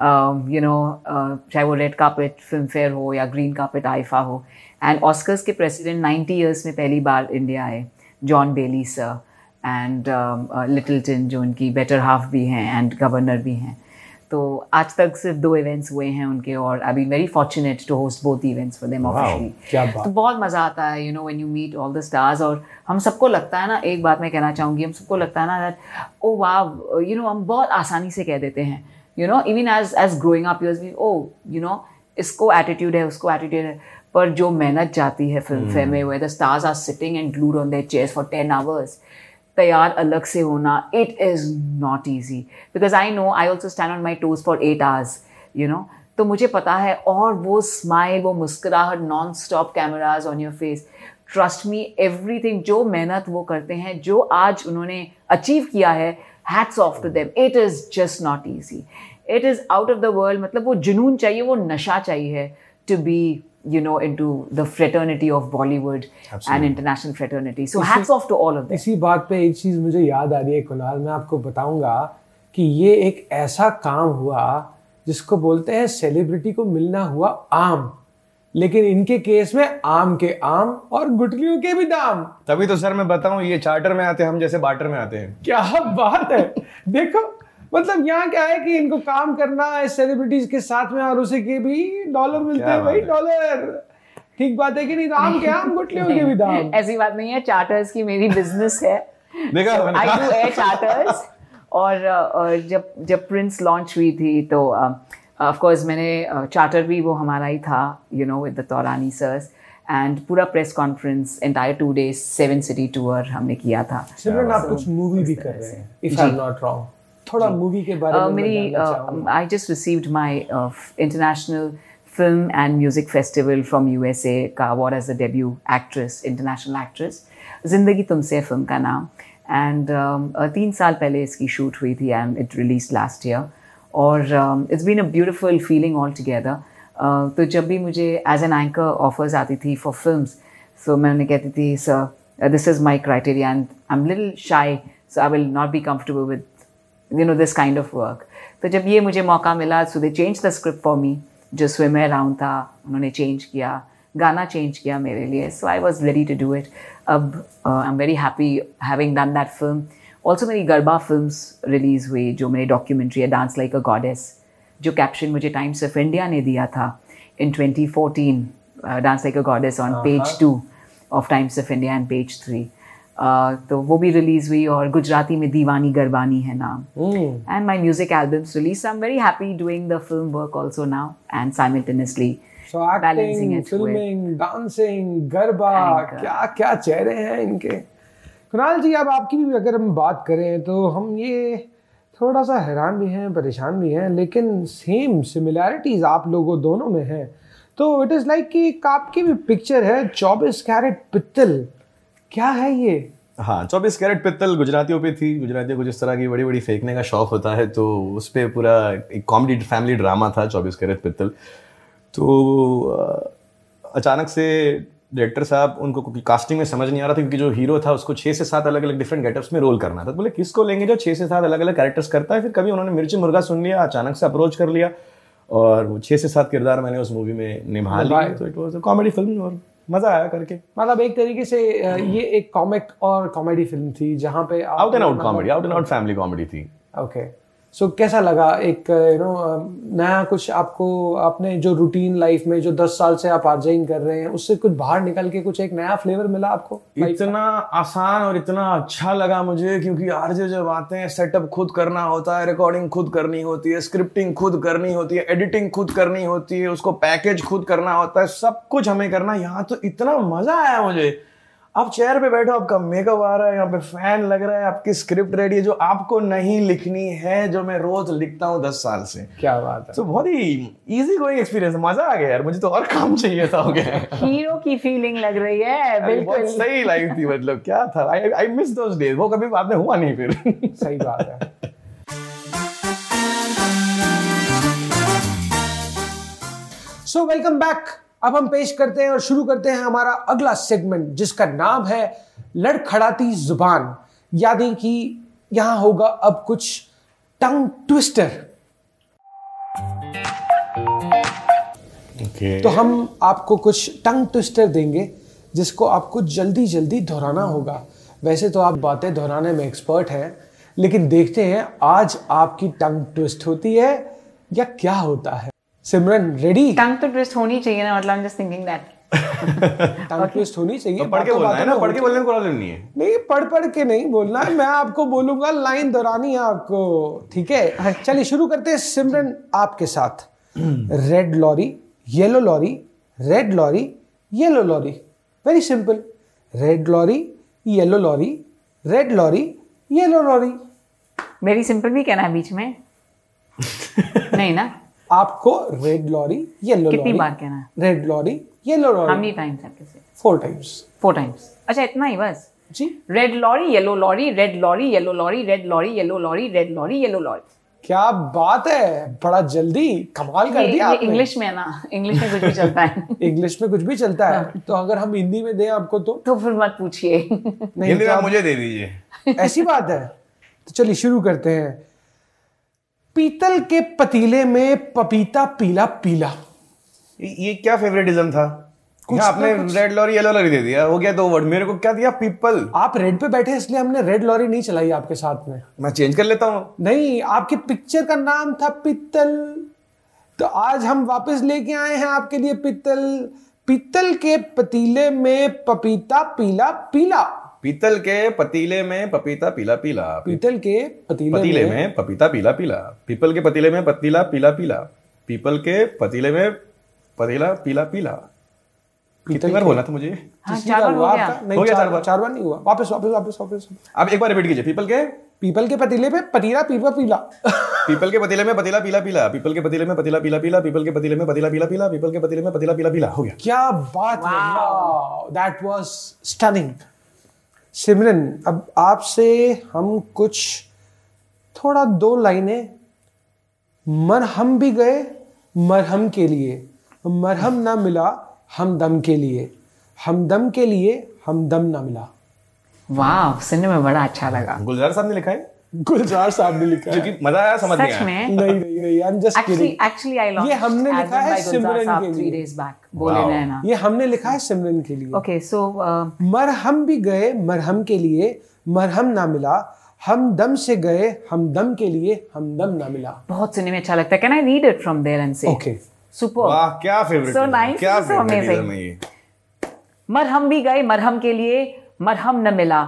यू नो, चाहे वो रेड कार्पेट फिल्म फेयर हो या ग्रीन कार्पेट आईफा हो। एंड ऑस्कर्स के प्रेसिडेंट नाइन्टी ईयर्स में पहली बार इंडिया आए, John Bailey sir, and Littleton जो उनकी बेटर हाफ भी हैं एंड गवर्नर भी हैं। तो आज तक सिर्फ दो इवेंट्स हुए हैं उनके, और I been very fortunate to host both events for them officially. क्या बात। तो बहुत मज़ा आता है, you know, when you meet all the stars. और हम सबको लगता है ना, एक बात मैं कहना चाहूँगी, हम सबको लगता है ना दैट ओ वाह, यू नो, हम बहुत आसानी से कह देते हैं, you know, even as as growing up years भी, ओ यू नो, इसको एटीट्यूड है, उसको एटीट्यूड है। पर जो मेहनत जाती है फिल्म फेयर में, where the stars are sitting and glued on their chairs for ten hours, तैयार अलग से होना, it is not easy, because I know I also stand on my toes for eight hours, you know. तो मुझे पता है, और वो स्माइल, वो मुस्कुराहट, non stop cameras on your face, trust me, everything, जो मेहनत वो करते हैं, जो आज उन्होंने अचीव किया है, hats off to them. It is just not easy, it is out of the world. मतलब वो जुनून चाहिए, वो नशा चाहिए to be, you know, into the fraternity of Bollywood Absolutely. and international fraternity. So इसी, hats off to all of them. इसी बात पे एक चीज मुझे याद आ रही है कुणाल, मैं आपको बताऊंगा कि ये एक ऐसा काम हुआ जिसको बोलते हैं सेलिब्रिटी को मिलना हुआ आम, लेकिन इनके केस में आम के आम और गुटलियों के भी दाम। तभी तो सर मैं बताऊं, ये चार्टर में आते हैं, हम जैसे बार्टर में आते हैं। क्या बात है। देखो, मतलब यहाँ क्या है कि इनको काम करना है सेलिब्रिटीज के साथ में, और उसे के भी डॉलर मिलते हैं भाई, डॉलर। ठीक बात है कि नहीं, आम के आम गुटलियों के भी दाम। ऐसी बात नहीं है, चार्टर्स की मेरी बिजनेस है, देखा आई डू एयर चार्टर्स। और, और जब जब प्रिंस लॉन्च हुई थी तो ऑफ कोर्स मैंने चार्टर भी वो हमारा ही था, you know, with the Taurani sirs, and पूरा press conference, entire two days seven city tour हमने किया था। सिमरन, आप कुछ मूवी भी कर रहे हैं, if I am not wrong, थोड़ा मूवी के बारे में मेरी I just received my international film and music festival from USA का award as a debut actress, international actress. जिंदगी तुमसे फिल्म का नाम, एंड uh, तीन साल पहले इसकी शूट हुई थी and it release last year. और it's been a beautiful feeling all together. तो जब भी मुझे एज एन एंकर ऑफर्स आती थी फॉर फिल्म्स, सो मैं उन्हें कहती थी, sir this is my criteria and I am little shy, so I will not be comfortable with, you know, this kind of work. तो जब ये मुझे मौका मिला, so they changed the script for me, जो स्विमर राउंड था उन्होंने चेंज किया, गाना चेंज किया मेरे लिए. So I was ready to do it. अब I am very happy having done that film. Also मेरी गरबा फिल्म्स रिलीज़ हुई, जो मेरी डॉक्यूमेंट्री है डांस लाइक अ गॉडेस, जो कैप्शन मुझे टाइम्स ऑफ इंडिया ने दिया था in twenty fourteen. Dance like a goddess on page two of Times of India and page three. तो वो भी रिलीज़ हुई. और गुजराती में दीवानी गरबानी है नाम. And my music albums release. I am very happy doing the film work also now and simultaneously So acting, filming, dancing, garba, क्या क्या चेहरे हैं इनके. कुणाल जी, अब आपकी भी अगर हम बात करें तो हम ये थोड़ा सा हैरान भी हैं, परेशान भी हैं, लेकिन सेम सिमिलैरिटीज आप लोगों दोनों में हैं. तो इट इज़ लाइक कि आपकी भी पिक्चर है चौबीस कैरेट पित्तल. क्या है ये? हाँ, चौबीस कैरेट पित्तल गुजरातियों पे थी. गुजरातियों को जिस तरह की बड़ी बड़ी फेंकने का शौक होता है, तो उस पर पूरा एक कॉमेडी फैमिली ड्रामा था चौबीस कैरेट पित्तल. तो अचानक से डायरेक्टर साहब, उनको कास्टिंग में समझ नहीं आ रहा था, क्योंकि जो हीरो था उसको छः से सात अलग अलग डिफरेंट गेटअप्स में रोल करना था. तो बोले किसको लेंगे जो छः से सात अलग अलग कैरेक्टर्स करता है. फिर कभी उन्होंने मिर्ची मुर्गा सुन लिया, अचानक से अप्रोच कर लिया, और वो छः से सात किरदार मैंने उस मूवी में निभा लिया. तो it was a comedy film और मज़ा आया करके. मतलब एक तरीके से ये एक कॉमिक और कॉमेडी फिल्म थी, जहाँ पे out and out comedy, out and out family comedy थी. ओके. सो so, कैसा लगा एक यू नो नया कुछ आपको, आपने जो रूटीन लाइफ में जो दस साल से आप आर्जिंग कर रहे हैं उससे कुछ बाहर निकल के कुछ एक नया फ्लेवर मिला आपको? इतना आसान और इतना अच्छा लगा मुझे, क्योंकि आरजे जब आते हैं सेटअप खुद करना होता है, रिकॉर्डिंग खुद करनी होती है, स्क्रिप्टिंग खुद करनी होती है, एडिटिंग खुद करनी होती है, उसको पैकेज खुद करना होता है, सब कुछ हमें करना. यहाँ तो इतना मजा आया मुझे. आप चेयर पे बैठो, आपका मेकअप आ रहा है, यहाँ पे फैन लग रहा है, आपकी स्क्रिप्ट रेडी है जो आपको नहीं लिखनी है, जो मैं रोज लिखता हूँ दस साल से. क्या बात है. तो बहुत ही इजी गोइंग एक्सपीरियंस, मजा आ गया यार. मुझे तो और काम चाहिए था. हो गया, हीरो की फीलिंग लग रही है. बिल्कुल सही लाइफ थी. मतलब क्या था, आई आई मिस दोस डेज. वो कभी बाद में हुआ नहीं फिर. सही बात है. So welcome back. अब हम पेश करते हैं और शुरू करते हैं हमारा अगला सेगमेंट, जिसका नाम है लड़खड़ाती जुबान. यानी कि यहां होगा अब कुछ टंग ट्विस्टर. okay. तो हम आपको कुछ टंग ट्विस्टर देंगे, जिसको आपको जल्दी जल्दी दोहराना होगा. वैसे तो आप बातें दोहराने में एक्सपर्ट हैं, लेकिन देखते हैं आज आपकी टंग ट्विस्ट होती है या क्या होता है. सिमरन रेडी? टंग तो ट्विस्ट होनी चाहिए ना, मतलब I am just thinking that. Tongue twist होनी चाहिए. तो पढ़ के बोलना है ना, पढ़ के बोलने में प्रॉब्लम नहीं है. नहीं, पढ़ पढ़ के नहीं बोलना है. मैं आपको बोलूंगा, लाइन दोहरानी है आपको. ठीक है, चलिए शुरू करते हैं. सिमरन आपके साथ. Red lorry, yellow lorry, red lorry, yellow lorry. Very simple. Red lorry, yellow lorry, red lorry, yellow lorry. Very simple भी कहना है बीच में? नहीं ना. आपको रेड लॉरी, येलो लॉरी. कितनी बार कहना है? Red lorry, yellow lorry. How many times आपके से? Four times. Four times. अच्छा, इतना ही बस जी. Red lorry, yellow lorry, red lorry, yellow lorry, red lorry, yellow lorry, red lorry, yellow lorry. क्या बात है, बड़ा जल्दी कमाल कर दिया आपने. इंग्लिश में है ना, इंग्लिश में कुछ भी चलता है. इंग्लिश में कुछ भी चलता है. तो अगर हम हिंदी में दें आपको तो तो फिर मत पूछिए. हिंदी में मुझे दे दीजिए. ऐसी बात है. तो चलिए शुरू करते हैं. पीतल के पतीले में पपीता पीला पीला. ये क्या फेवरेटिज्म था? कुछ आपने रेड लॉरी येलो लॉरी दे दिया. हो गया दो वर्ड. मेरे को क्या दिया? पीपल. आप रेड पे बैठे इसलिए हमने रेड लॉरी नहीं चलाई आपके साथ में. मैं चेंज कर लेता हूँ. नहीं, आपकी पिक्चर का नाम था पित्तल, तो आज हम वापस लेके आए हैं आपके लिए पित्तल. पीतल के पतीले में पपीता पीला पीला. पीतल के पतीले में पपीता पीला पीला. पीतल के पतीले, पतीले में, में पपीता पीला पीला. पीपल के पतीले में पतीला पीला पीला. पीपल के पतीले में पतीला पीला पीला. कितनी बार बोला था मुझे? हाँ, चार बार हो गया. नहीं, हो गया चार बार. चार बार नहीं हुआ. वापस वापस वापस वापस. आप एक बार रिपीट कीजिए. पीपल के पीपल के पतीले में पतीला पीला पीला. पीपल के पतीले में पतीला पीला पीला. पीपल के पतीले में पतीला पीला पीला. पीपल के पतीले में पतीला पीला पीला. पीपल के पतीले में पतीला पीला पीला. हो गया. क्या बात है, दैट वाज स्टनिंग. सिमरन, अब आपसे हम कुछ थोड़ा दो लाइनें. मरहम भी गए मरहम के लिए, मरहम ना मिला हमदम के लिए, हमदम के लिए हमदम ना मिला. वाह, सुनने में बड़ा अच्छा लगा. गुलजार साहब ने लिखा है. गुलजार साहब ने लिखा है। क्योंकि मजा आया, समझ नहीं सच आया। में नहीं नहीं नहीं, I'm just actually kidding. actually I launched ये हमने लिखा album है by Gulzar सिमरन साहब के three लिए। days back बोले नैना। ये हमने लिखा है सिमरन के लिए। Okay, so uh, मरहम भी गए मरहम के लिए, मरहम ना मिला, हम दम से गए हमदम के लिए, हमदम ना मिला। बहुत सुनने में अच्छा लगता है। Can I read it from there and say? Okay. Super. वाह, क्या फेवरेट So nice, क्या so फेवरेट amazing. है ये। मरहम भी गए मरहम के लिए, मरहम न मिला,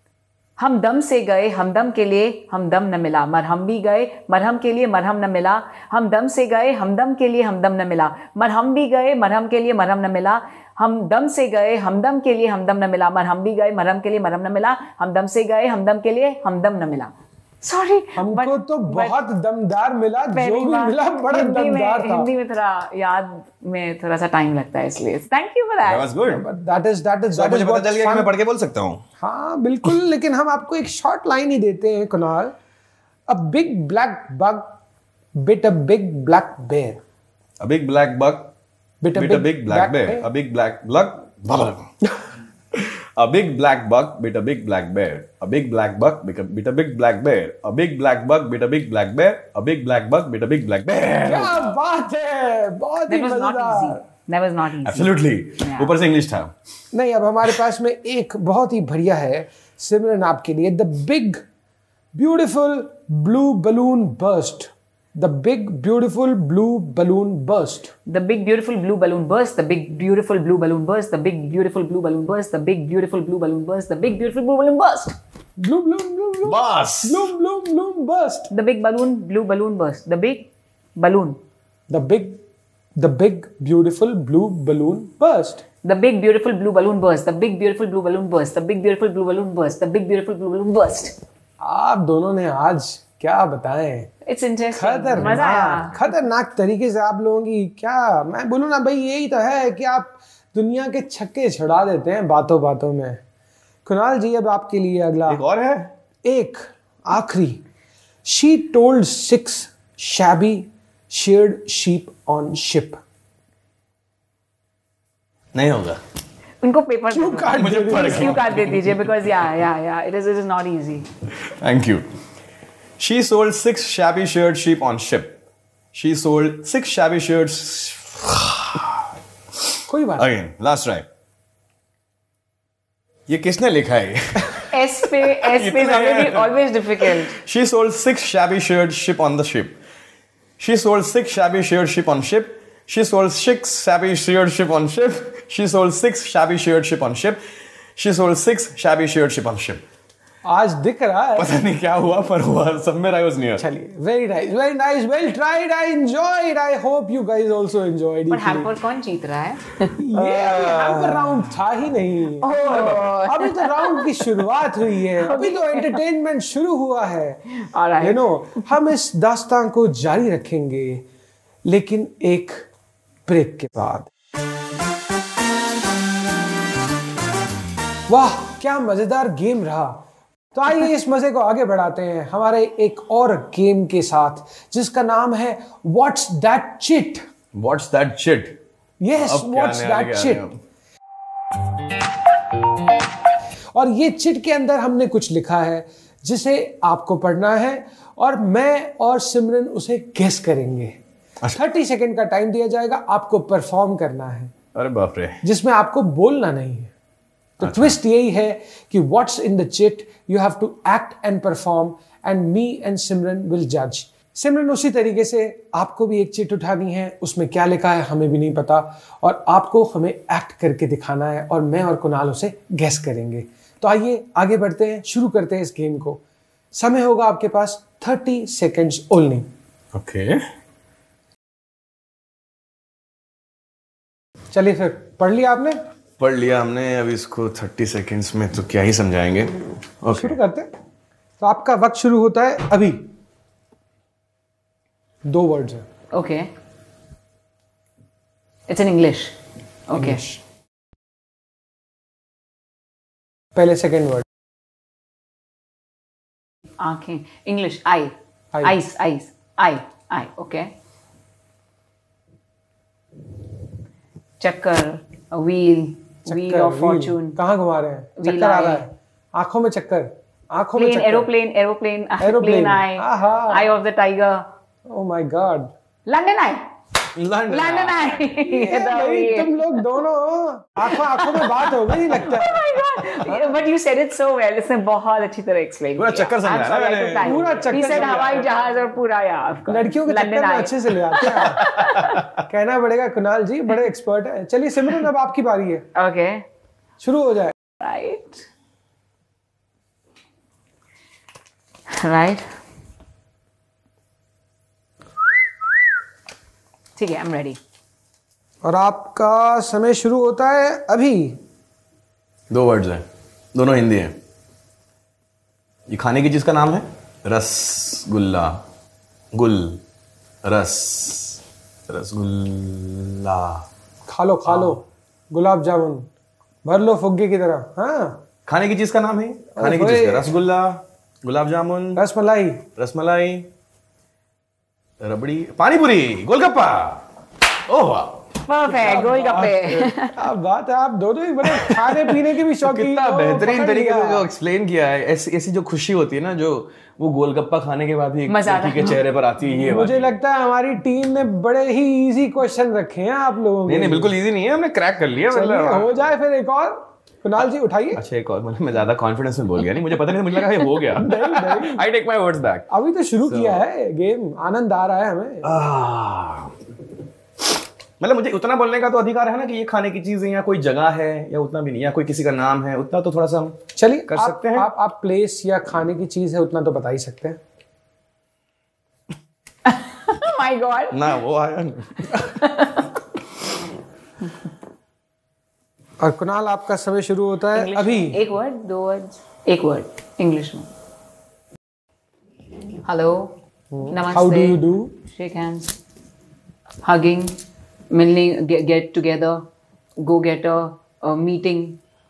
हम दम से गए हमदम के लिए, हमदम न मिला। मरहम भी गए मरहम के लिए, मरहम न मिला, हम दम से गए हमदम के लिए, हमदम न मिला। मरहम भी गए मरहम के लिए, मरहम न मिला, हम दम से गए हमदम के लिए, हमदम न मिला। मरहम भी गए मरहम के लिए, मरहम न मिला, हम दम से गए हमदम के लिए, हमदम न मिला। सॉरी, हमको तो बहुत दमदार मिला, जो भी मिला बड़ा दमदार था। हिंदी में थोड़ा याद में थोड़ा सा टाइम लगता है, इसलिए thank you for That that. was good. That is that is So, that मुझे is पता what चल गया कि fun- मैं पढ़ के बोल सकता हूँ। हाँ बिल्कुल, लेकिन हम आपको एक शॉर्ट लाइन ही देते हैं Kunal. A big black bug bit a big black bear. A big black bug Bit a bit a big big black black bear. bear. A big black bug. A big black bug bit a big black bear. A big black bug bit a, bit a big black bear. A big black bug bit a big black bear. A big black bug bit a big black bear. क्या बात है, बहुत ही That was not easy. मजेदार। That was not easy. Absolutely. Yeah. ऊपर से इंग्लिश था। नहीं, अब हमारे पास में एक बहुत ही बढ़िया है सिमरन आपके लिए। The big beautiful blue balloon burst. The big beautiful blue balloon burst. The big beautiful blue balloon burst. The big beautiful blue balloon burst. The big beautiful blue balloon burst. The big beautiful blue balloon burst. The big beautiful blue balloon burst. Blue blue blue blue बस। Blue blue blue burst. The big balloon blue balloon burst. The big balloon. The big the big beautiful blue balloon burst. The big beautiful blue balloon burst. The big beautiful blue balloon burst. The big beautiful blue balloon burst. The big beautiful blue balloon burst. आप दोनों ने आज क्या बताएं, It's interesting. मजा आया। खतरनाक खतरनाक तरीके से आप लोगों की, क्या मैं बोलूं ना भाई, यही तो है कि आप दुनिया के छक्के छुड़ा देते हैं बातों बातों में। कुणाल जी, अब आपके लिए अगला एक और है। एक आखिरी। She told six shabby shared sheep on ship. नहीं होगा। उनको पेपर क्यों काट मुझे दे पढ़ रही के- क्यों काट दे दीजिए, because yeah yeah yeah it is it is not easy. Thank you. She sold six shabby shirred sheep on ship. She sold six shabby shirts. कोई बात Again, last try. ये किसने लिखा है? S पे S पे is already always difficult. She sold six shabby shirred sheep on the ship. She sold six shabby shirred sheep on ship. She sold six shabby shirred sheep on ship. She sold six shabby shirred sheep on ship. She sold six shabby shirred sheep on ship. आज दिख रहा है। पता नहीं क्या हुआ पर हुआ, सब में I was near. चलिए, very nice very nice, well tried, I enjoyed, I hope you guys also enjoyed. पर हैम्पर कौन जीत रहा है? ये हैम्पर राउंड था ही नहीं। अभी तो राउंड की शुरुआत हुई है, अभी तो एंटरटेनमेंट शुरू हुआ है। Alright. यू नो, हम इस दास्तान को जारी रखेंगे, लेकिन एक ब्रेक के बाद। वाह, क्या मजेदार गेम रहा। तो आइए इस मजे को आगे बढ़ाते हैं हमारे एक और गेम के साथ, जिसका नाम है what's that chit. What's that shit? Yes, अब क्या व्हाट्स नया दैट आ चिट। गया? और ये चिट के अंदर हमने कुछ लिखा है जिसे आपको पढ़ना है और मैं और सिमरन उसे गेस करेंगे। थर्टी सेकेंड का टाइम दिया जाएगा, आपको परफॉर्म करना है, अरे बाप रे। जिसमें आपको बोलना नहीं है। तो ट्विस्ट यही है कि what's in the chit, you have to act and perform and me and Simran will जज। सिमरन, उसी तरीके से आपको भी एक चिट उठानी है, उसमें क्या लिखा है हमें भी नहीं पता, और आपको हमें एक्ट करके दिखाना है और मैं और कुणाल उसे गेस करेंगे। तो आइए आगे बढ़ते हैं, शुरू करते हैं इस गेम को। समय होगा आपके पास थर्टी सेकेंड्स ओनली। ओके, चलिए फिर, पढ़ लिया आपने? पढ़ लिया हमने। अब इसको थर्टी सेकेंड्स में तो क्या ही समझाएंगे। ओके, शुरू करते हैं। तो आपका वक्त शुरू होता है अभी। दो वर्ड्स हैं। Okay. It's in English. Okay. पहले सेकंड वर्ड। आंखें, English. Eye. Eye. Eyes. Eyes. Eye. Eye. Okay. चक्कर, a wheel, wheel of fortune. कहाँ घुमा रहे हैं? Wheel चक्कर आ eye. रहा है, आंखों में चक्कर। आंखों में Plane, चक्कर। aeroplane, aeroplane, Aeroplane. plane eye, आहा। eye of the tiger. Oh my God. London eye. London London eye. ये The भाई way- तुम लोग दोनों आंखों आंखों में बात हो गई लगता है। Oh my God. But you said it so well. इसने बहुत अच्छी तरह explain पूरा किया. चक्कर समझाया I'm sorry, ना I मैंने। took time. पूरा चक्कर He said समझाया। हवाई जहाज और पूरा यार. of course. लड़कियों के London चक्कर में eye. अच्छे से ले आते हैं आप। कहना पड़ेगा कुणाल जी बड़े एक्सपर्ट है। चलिए सिमरन अब आपकी बारी है, Okay. शुरू हो जाए। Right. Right. ठीक है, I'm ready. और आपका समय शुरू होता है अभी। दो वर्ड्स हैं, दोनों हिंदी हैं। ये खाने की चीज का नाम है रसगुल्ला। गुल रस रसगुल्ला। खा लो खा लो, गुलाब जामुन भर लो फुग्गे की तरह। हाँ, खाने की चीज का नाम है, खाने की ओए। चीज का रसगुल्ला, गुलाब जामुन, रसमलाई, रसमलाई, रबड़ी, पानीपुरी, गोलगप्पा। ओह वाह, Perfect. गोलगप्पे. क्या बात है, आप दोनों ही बड़े खाने पीने के भी शौकीन कितना हो, बेहतरीन पकड़ तरीके लिया। से जो एक्सप्लेन किया है। ऐसी ऐसी जो खुशी होती है ना, जो वो गोलगप्पा खाने के बाद ही एक मजा आता लड़की के है। चेहरे पर आती है, ये मुझे वाली। लगता है हमारी टीम ने बड़े ही इजी क्वेश्चन रखे हैं आप लोगों के नहीं नहीं लिए। बिल्कुल इजी नहीं है, हमने क्रैक कर लिया। चलिए, मतलब हो जाए फिर एक और। कुणाल जी उठाइए। अच्छा एक और, मतलब मैं ज्यादा कॉन्फिडेंस में बोल गया। नहीं मुझे पता नहीं था, मुझे लगा ये हो गया। नहीं। I take my words back. अभी तो शुरू किया है गेम, आनंद आ रहा है हमें। मतलब मुझे उतना बोलने का तो अधिकार है ना कि ये खाने की चीज है या कोई जगह है या उतना भी नहीं, या कोई किसी का नाम है, उतना तो थोड़ा सा हम चलिए कर आप, सकते हैं। आप आप प्लेस या खाने की चीज है उतना तो बता ही सकते हैं। Oh my God. ना वो आया नहीं। और कुणाल आपका समय शुरू होता है English अभी। में एक वर्ड, दो वर्ड, एक वर्ड इंग्लिश में. हेलो, नमस्ते. How do you do? Shake hands. Hugging, मिलने, get, get together, go get a, a meeting,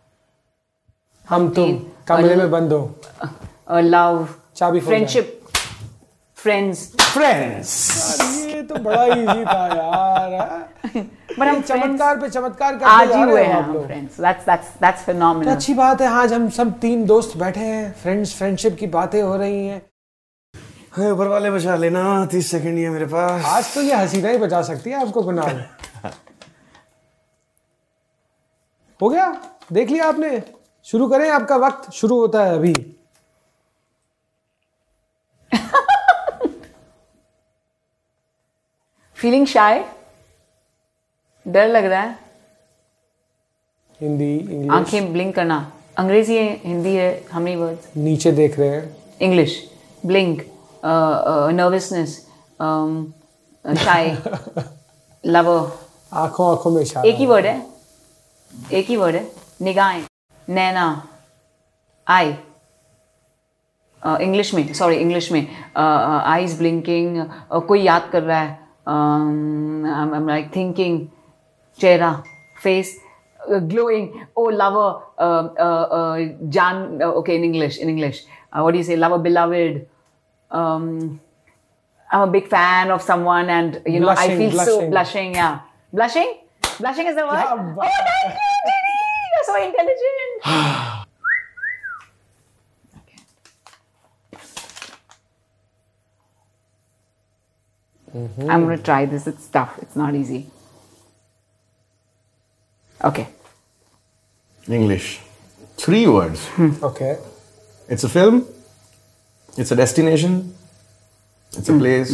हम तुम कमरे में बंद हो, a love, चाबी खो friendship, friends. फ्रेंड्स। ये तो बड़ा इजी था यार। But हम friends चमत्कार पे चमत्कार करते आज जा ही रहे हुए हो हैं आप हम लोग। friends. That's that's that's तो phenomenal. अच्छी बात है, आज हम सब तीन दोस्त बैठे हैं, फ्रेंड्स फ्रेंडशिप की बातें हो रही हैं। है ऊपर वाले बचा लेना, तीस सेकंड ही है मेरे पास। आज तो ये हसीना ही बचा सकती है आपको कुणाल। हो गया, देख लिया आपने। शुरू करें, आपका वक्त शुरू होता है अभी। Feeling shy? डर लग रहा है? हिंदी, इंग्लिश, आंखें ब्लिंक करना. अंग्रेजी है, हिंदी है, how many words? नीचे देख रहे हैं। English, blink, uh, uh, nervousness, um, uh, shy, lover. आंखों आंखों में इशारा। एक ही वर्ड है, एक ही वर्ड है. निगाहें, नैना, आई. इंग्लिश में, सॉरी इंग्लिश में, आईज ब्लिंकिंग, कोई याद कर रहा है. आई एम लाइक थिंकिंग, चेहरा, face, glowing, oh lover, uh, uh, uh, Jan, uh, okay, in English, in English, uh, what do you say, lover, beloved, um, I'm a big fan of someone and, you know, Blushing, I feel so blushing. blushing, yeah. Blushing? Blushing is the word? क्या Oh, बात thank you, Didi! You're so intelligent! I'm going to try this. It's tough. It's not easy. Okay. English. Three words. Okay, It's a film. It's a destination. It's a place.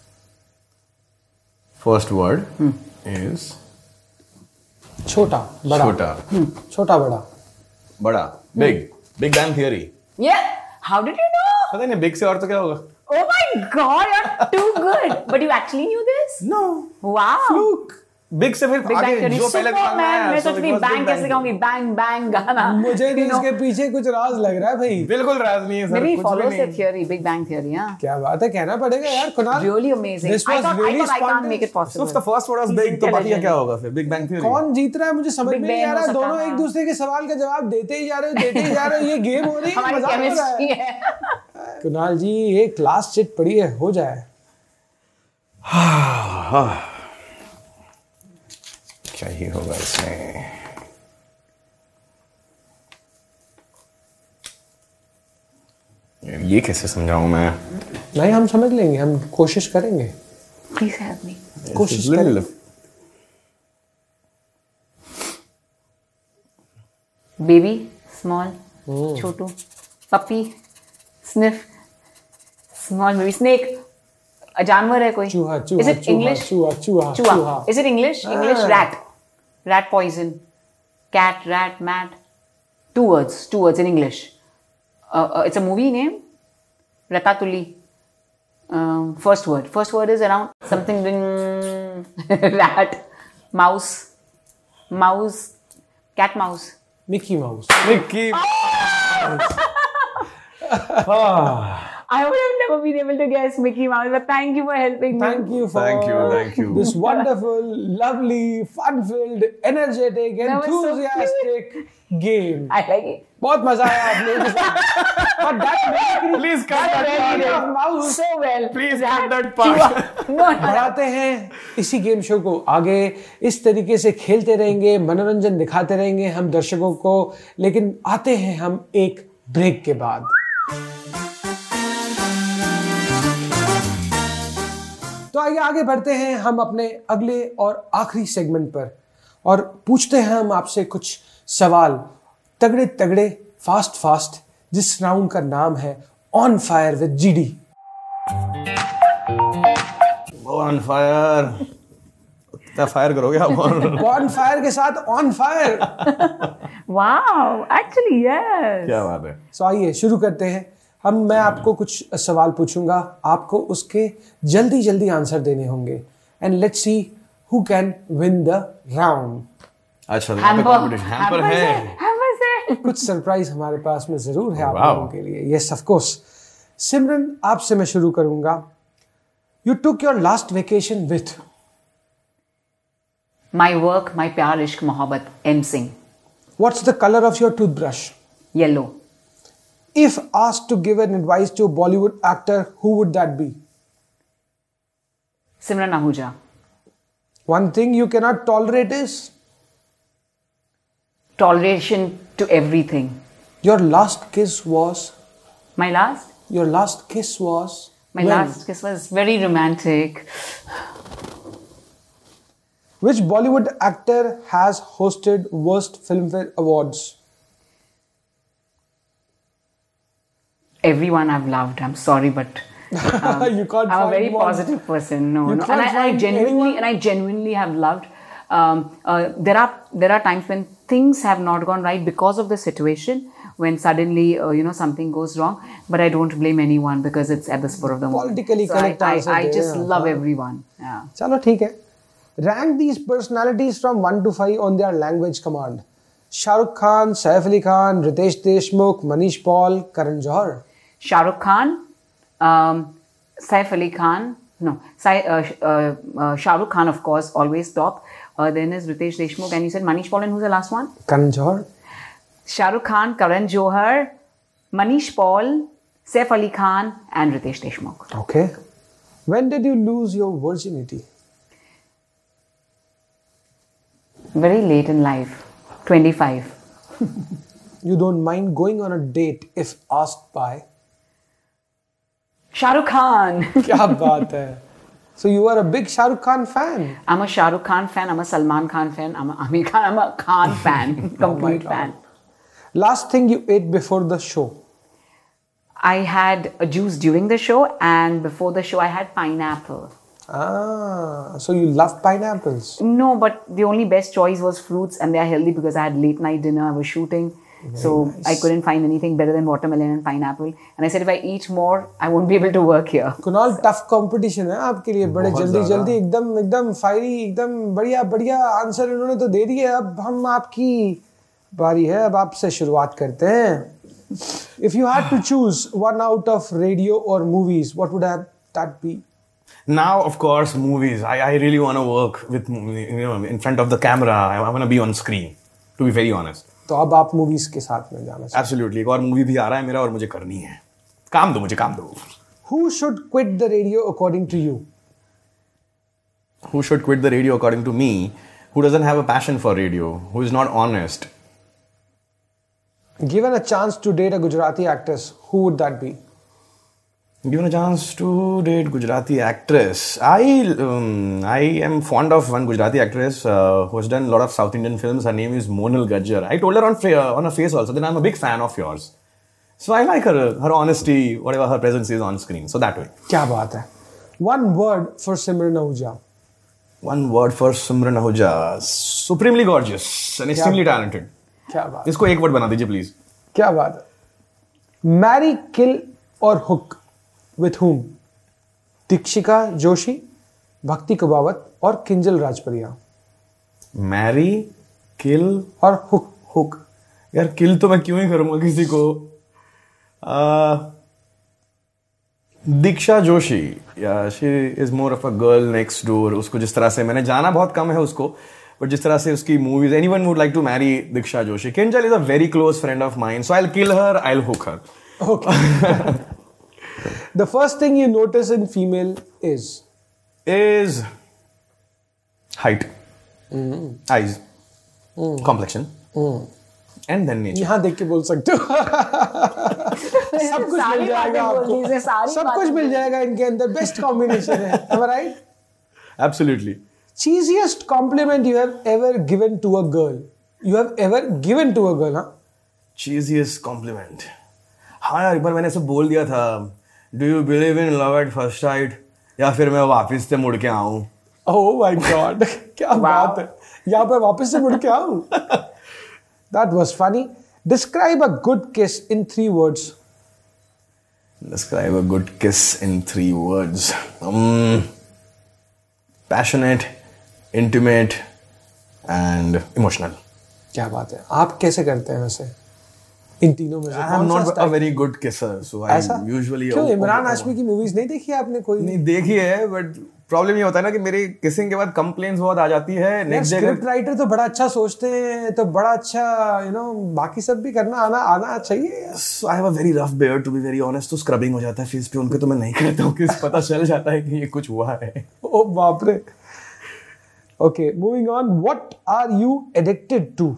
First word is छोटा बड़ा, छोटा, छोटा बड़ा। बड़ा, big. Big Bang Theory. Yeah. How did you know? पता नहीं big से और तो क्या होगा? Oh my God, you're too good. But you actually knew this? No. Wow. Fluke. Big से फिर Big Bang आगे Theory. जो पहले दिमाग में आया, Superman. मैं so सोच it रही was Big बैंग Bang कैसे गाऊंगी, बैंग बैंग गाना. मुझे तो You know. इसके पीछे कुछ राज लग रहा है भाई। बिल्कुल राज नहीं है सर, Maybe he कुछ भी follows the नहीं। theory, Big Bang Theory, yeah. क्या बात है, कहना पड़ेगा यार Kunal. Really amazing. This I was thought, really I thought I can't spontaneous. make it So possible. if the first word was He's big, तो बाकी का intelligent. क्या होगा फिर? Big Bang Theory. कौन जीत रहा है मुझे समझ Big में नहीं Ben आ रहा। हो सकता दोनों था। एक दूसरे के सवाल का जवाब देते ही जा रहे हो, देते ही जा रहे हो। ये गेम हो रही है, हमारी मजाक हो रहा chemistry है। है. कुणाल जी, ये क्लास चिट पड़ी है, हो जाए। क्या ही होगा इसमें? ये कैसे समझाऊं मैं? नहीं, हम समझ लेंगे, हम कोशिश करेंगे। Please help me. कोशिश करेंगे। Baby, small, Chhotu, puppy, sniff, small baby, snake. A जानवर है कोई? चूहा, चूहा, Is it चूहा, English? चूहा, चूहा, चूहा. चूहा। Is it English? English Ah. rat. Rat poison. Cat, rat, mat. Two words. Two words in English. Uh, uh, it's a movie name. Ratatouille. Um, first word. First word is around something. Rat. Mouse. Mouse. Cat mouse. Mickey Mouse. Mickey. I would have never been able to guess Mickey Mouse, but thank you for helping me. Thank you for Thank you, thank you. this wonderful, lovely, fun-filled, energetic, That was so enthusiastic game. I like it. बहुत मजा आया आप लोगों के साथ। But that basically Please cut that Speaking part. of mouse, So well. Please cut that part. No, no. बढ़ाते हैं इसी गेम शो को आगे, इस तरीके से खेलते रहेंगे, मनोरंजन दिखाते रहेंगे हम दर्शकों को, लेकिन आते हैं हम एक ब्रेक के बाद। तो आइए आगे बढ़ते हैं हम अपने अगले और आखिरी सेगमेंट पर और पूछते हैं हम आपसे कुछ सवाल, तगड़े तगड़े, फास्ट फास्ट, जिस राउंड का नाम है on fire with GD. On fire. क्या फायर करोगे आप? ऑन फायर के साथ on fire. Wow. Actually, yes. क्या बात है? सो आइए शुरू करते हैं। हम मैं आपको कुछ सवाल पूछूंगा, आपको उसके जल्दी जल्दी आंसर देने होंगे and let's see who can win the round. अच्छा, यहाँ पे competition. Hamper है। Hamper है। कुछ सरप्राइज हमारे पास में जरूर है आप Wow. लोगों के लिए। Yes of course. सिमरन, आपसे मैं शुरू करूंगा। You took your last vacation with? My work, my प्यार इश्क मोहब्बत, M Singh. What's the colour of your toothbrush? Yellow. If asked to give an advice to a Bollywood actor, who would that be? Simran Ahuja. One thing you cannot tolerate is? Toleration to everything. Your last kiss was? My last? Your last kiss was? My when? last kiss was very romantic. Which Bollywood actor has hosted worst Filmfare Awards? Everyone I've loved. I'm sorry, but um, You can't I'm a find very one. positive person. No, You no. can't And I, I find genuinely anyone? and I genuinely have loved. Um, uh, there are there are times when things have not gone right because of the situation. When suddenly uh, you know something goes wrong, but I don't blame anyone because it's at the spur of the moment. Politically so correct I, answer I, I दे just रहे हैं, love हाँ। everyone. Yeah. चलो ठीक है। Rank these personalities from one to five on their language command. Shahrukh Khan, Saif Ali Khan, Ritesh Deshmukh, Manish Paul, Karan Johar. Shah Rukh Khan, um, Saif Ali Khan, no, Sai, uh, uh, uh, Shah Rukh Khan, of course, always top. Uh, then is Ritesh Deshmukh, and you said Manish Paul, and who's the last one? Karan Johar. Shah Rukh Khan, Karan Johar, Manish Paul, Saif Ali Khan, and Ritesh Deshmukh. Okay. When did you lose your virginity? Very late in life, twenty-five. You don't mind going on a date if asked by? Shah Rukh Khan. क्या बात है? So you are a big Shah Rukh Khan fan. I'm a Shah Rukh Khan fan. I'm a Salman Khan fan. I'm a Amir Khan. I'm a Khan fan. Complete God. fan. Last thing you ate before the show? I had a juice during the show, and before the show, I had pineapple. Ah, so you love pineapples. No, but the only best choice was fruits, and they are healthy because I had late night dinner. I was shooting, so nice. I couldn't find anything better than watermelon and pineapple. And I said, if I eat more, I won't be able to work here. Kunal, tough competition है आपके लिए, बड़े बहुत जल्दी ज़्यादा। जल्दी एकदम एकदम फायरी, एकदम बढ़िया बढ़िया आंसर इन्होंने तो दे दिए। अब हम आपकी बारी है, अब आपसे शुरुआत करते हैं। If you had to choose one out of radio or movies, what would have that be? Now, of course, movies. I, I really want to work with, you know, in front of the camera. I, I want to be on screen, to be very honest. तो अब आप मूवीज के साथ में जाना चाहिए। Absolutely. एक और मूवी भी आ रहा है मेरा और मुझे करनी है। काम दो मुझे, काम दो। Who should quit the radio according to you? Who should quit the radio according to me? Who doesn't have a passion for radio? Who is not honest? Given a chance to date a Gujarati actress, who would that be? Given a chance to date Gujarati actress, I um, I am fond of one Gujarati actress uh, who has done a lot of South Indian films. Her name is Monal Gajjar. I told her on fa- on her face also that I'm a big fan of yours. So I like her her honesty, whatever her presence is on screen. So that way. क्या बात है. One word for Simran Ahuja. One word for Simran Ahuja. Supremely gorgeous and extremely talented. क्या बात. इसको एक वर्ड बना दीजिए प्लीज. क्या बात है. Marry, kill or hook. With whom? Dikshika Joshi, भक्ति कुबावत और किंजल राजपरिया. मैरी, किल और हुक. हुक. यार किल तो मैं क्यों ही करूंगा किसी को. दीक्षा जोशी, या she is more of a girl next door. उसको जिस तरह से मैंने जाना बहुत कम है उसको, बट जिस तरह से उसकी movies, anyone would like to marry Diksha Joshi. Kinjal is a very close friend of mine, so I will kill her, I will hook her. Okay. The first thing you notice in female is is height, mm. eyes, mm. complexion, mm. and then nature. यहाँ देख के बोल सकते हो. सब कुछ मिल जाएगा आपको. सब कुछ मिल जाएगा इनके अंदर. बेस्ट कॉम्बिनेशन है. Am I right? Absolutely. Cheesiest compliment you have ever given to a girl. You have ever given to a girl, huh? Cheesiest compliment. हाँ यार, एक बार मैंने ऐसे बोल दिया था, do you believe in love at first sight, या फिर मैं वापस से मुड़ के आऊं. ओह माय गॉड, क्या बात है. यहाँ पे वापस से मुड़ के आऊं. That was funny. Describe a good kiss in three words. Describe a good kiss in three words. Passionate, intimate and emotional. क्या बात है. आप कैसे करते हैं वैसे इन तीनों में से? I am not a very good kisser, so I usually. क्यों? इमरान हाशमी की मूवीज नहीं देखी आपने कोई? नहीं देखी है, बट प्रॉब्लम ये होता है ना कि मेरी किसिंग के बाद कंप्लेंट्स बहुत आ जाती है. नेक्स्ट डे स्क्रिप्ट राइटर तो बड़ा अच्छा सोचते हैं, तो बड़ा अच्छा यू नो बाकी सब भी करना आना आना चाहिए. So I have a very rough beard to be very honest, तो स्क्रबिंग हो जाता है फेस पे उनके, तो मैं नहीं करता हूँ, किस पता चल जाता है कि ये कुछ हुआ है. ओ बाप रे. Okay, moving on. What are you addicted to?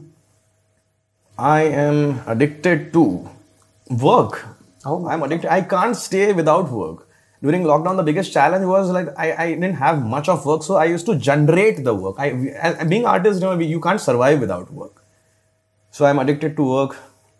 I am addicted to work. Oh. I'm addicted. I can't stay without work. During lockdown, the biggest challenge was like I, I didn't have much of work, so I used to generate the work. I, and being artist, you know, you can't survive without work. So I'm addicted to work.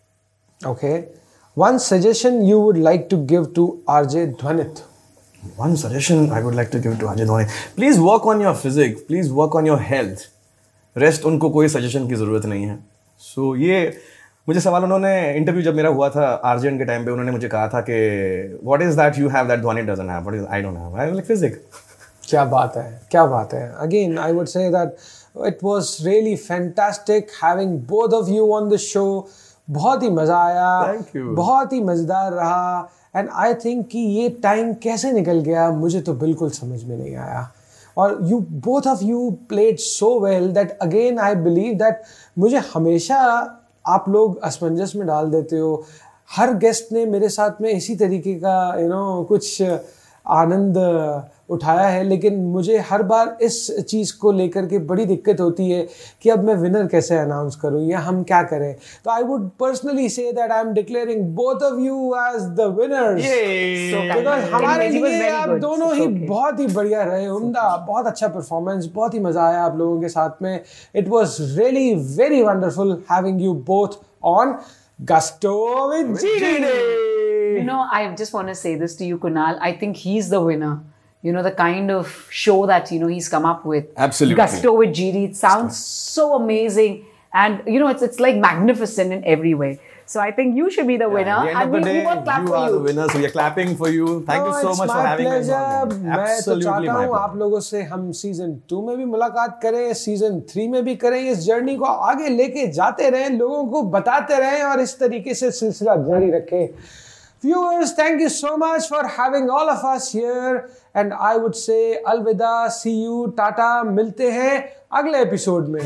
Okay. One suggestion you would like to give to R J Dhwanit. One suggestion I would like to give to R J Dhwanit. Please work on your physics. Please work on your health. Rest उनको कोई suggestion की जरूरत नहीं है. सो so, ये मुझे सवाल उन्होंने इंटरव्यू जब मेरा हुआ था आर्जन के टाइम पे, उन्होंने मुझे कहा था कि what is that you have that Dhvani doesn't have, what is I don't have, I am like physics. क्या बात है, क्या बात है. Again I would say that it was really fantastic having both of you on the show. बहुत ही मजा आया. Thank you. बहुत ही मजेदार रहा. एंड आई थिंक कि ये टाइम कैसे निकल गया मुझे तो बिल्कुल समझ में नहीं आया. और you both of you played so well that again I believe that मुझे हमेशा आप लोग असमंजस में डाल देते हो. हर गेस्ट ने मेरे साथ में इसी तरीके का यू नो कुछ आनंद उठाया है, लेकिन मुझे हर बार इस चीज़ को लेकर के बड़ी दिक्कत होती है कि अब मैं विनर कैसे अनाउंस करूं या हम क्या करें. तो I would personally say that I am declaring both of you as the winners, because हमारे लिए आप दोनों ही बहुत ही बढ़िया रहे. उम्दा, बहुत अच्छा परफॉर्मेंस, बहुत ही मजा आया आप लोगों के साथ में. It was really very wonderful having you both on Gusto with G D. You know, I just want to say this to you, Kunal. I think he's the winner. You know, the kind of show that, you know, he's come up with. Absolutely. Gusto with G D. It sounds so amazing. And, you know, it's it's like magnificent in every way. So I think you should be the winner. Yeah, and we, day, we both clap you for are you. the winner, so we are clapping for you. Thank no, you so much for having us on. मैं तो चाहता हूँ आप लोगों से हम सीजन टू में भी मुलाकात करें, सीजन थ्री में भी करें. इस जर्नी को आगे लेके जाते रहें, लोगों को बताते रहें और इस तरीके से सिलसिला जारी रखें. Viewers, thank you so much for having all of us here. And I would say अलविदा, see you, टाटा. मिलते हैं अगले एपिसोड में.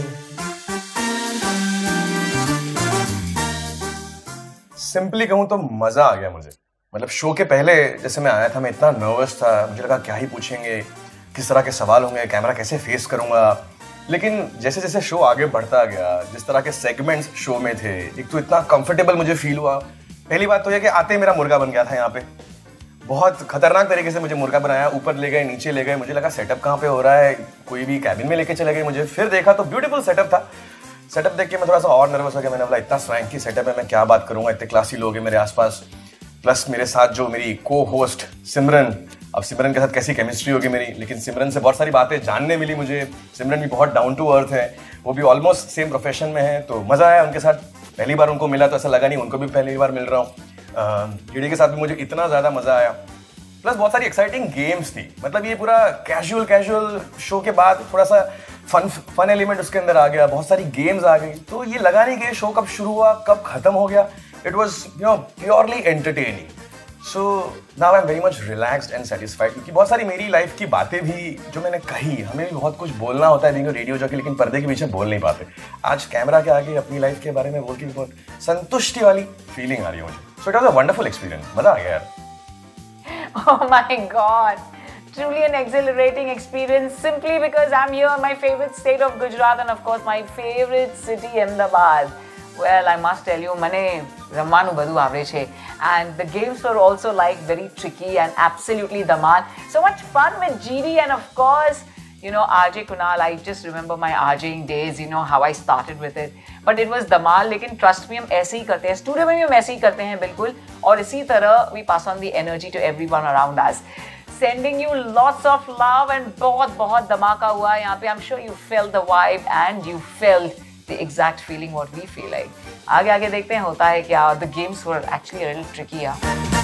सिंपली कहूँ तो मजा आ गया मुझे. मतलब शो के पहले जैसे मैं आया था, मैं इतना नर्वस था. मुझे लगा क्या ही पूछेंगे, किस तरह के सवाल होंगे, कैमरा कैसे फेस करूंगा. लेकिन जैसे जैसे शो आगे बढ़ता गया, जिस तरह के सेगमेंट्स शो में थे, एक तो इतना कंफर्टेबल मुझे फील हुआ. पहली बात तो यह कि आते मेरा मुर्गा बन गया था यहाँ पे. बहुत खतरनाक तरीके से मुझे मुर्गा बनाया, ऊपर ले गए, नीचे ले गए, मुझे लगा सेटअप कहाँ पे हो रहा है, कोई भी कैबिन में लेके चले गए मुझे, फिर देखा तो ब्यूटीफुल सेटअप था। सेटअप देख के मैं थोड़ा सा और नर्वस हो गया, मैंने बोला इतना स्वैंकी सेटअप है, मैं क्या बात करूंगा, इतने क्लासी लोग हैं मेरे आसपास, प्लस मेरे साथ जो मेरी को होस्ट सिमरन, अब सिमरन के साथ कैसी केमिस्ट्री होगी मेरी, लेकिन सिमरन से बहुत सारी बातें जानने मिली मुझे। सिमरन भी बहुत डाउन टू अर्थ है, वो भी ऑलमोस्ट सेम प्रोफेशन में है, तो मज़ा आया उनके साथ। पहली बार उनको मिला तो ऐसा लगा नहीं, उनको भी पहली बार मिल रहा हूँ। जीडी के साथ भी मुझे इतना ज़्यादा मज़ा आया, प्लस बहुत सारी एक्साइटिंग गेम्स थी। मतलब ये पूरा कैजुअल कैजुअल शो के बाद थोड़ा सा फन फन एलिमेंट उसके अंदर आ गया, बहुत सारी गेम्स आ गई, तो ये लगा नहीं कि शो कब शुरू हुआ कब खत्म हो गया। It was you know purely entertaining. So now I am very much relaxed and satisfied, क्योंकि बहुत सारी मेरी लाइफ की बातें भी जो मैंने कही, हमें भी बहुत कुछ बोलना होता है बीइंग अ रेडियो जॉकी, लेकिन पर्दे के पीछे बोल नहीं पाते। आज कैमरा के आगे अपनी लाइफ के बारे में बोल के बहुत संतुष्टि वाली फीलिंग आ रही है मुझे। So it was a wonderful experience, मजा आ गया यार। Oh my God, truly an exhilarating experience, simply because I'm here in my favorite state of Gujarat and of course my favorite city, Ahmedabad. Well, I must tell you, mane ramanu badu avre che, and the games were also like very tricky and absolutely dhamal. So much fun with G D, and of course, you know, R J Kunal. I just remember my RJing days, you know how I started with it. But it was धमाल, लेकिन trust me हम ऐसे ही करते हैं, स्टूडियो में भी हम ऐसे ही करते हैं बिल्कुल, और इसी तरह we pass on the energy to everyone around us. Sending you lots of love and बहुत बहुत धमाका हुआ है यहाँ पे. I'm sure you felt the vibe and you felt the exact feeling what we feel like. आगे आगे देखते हैं होता है क्या. The games were actually a little tricky.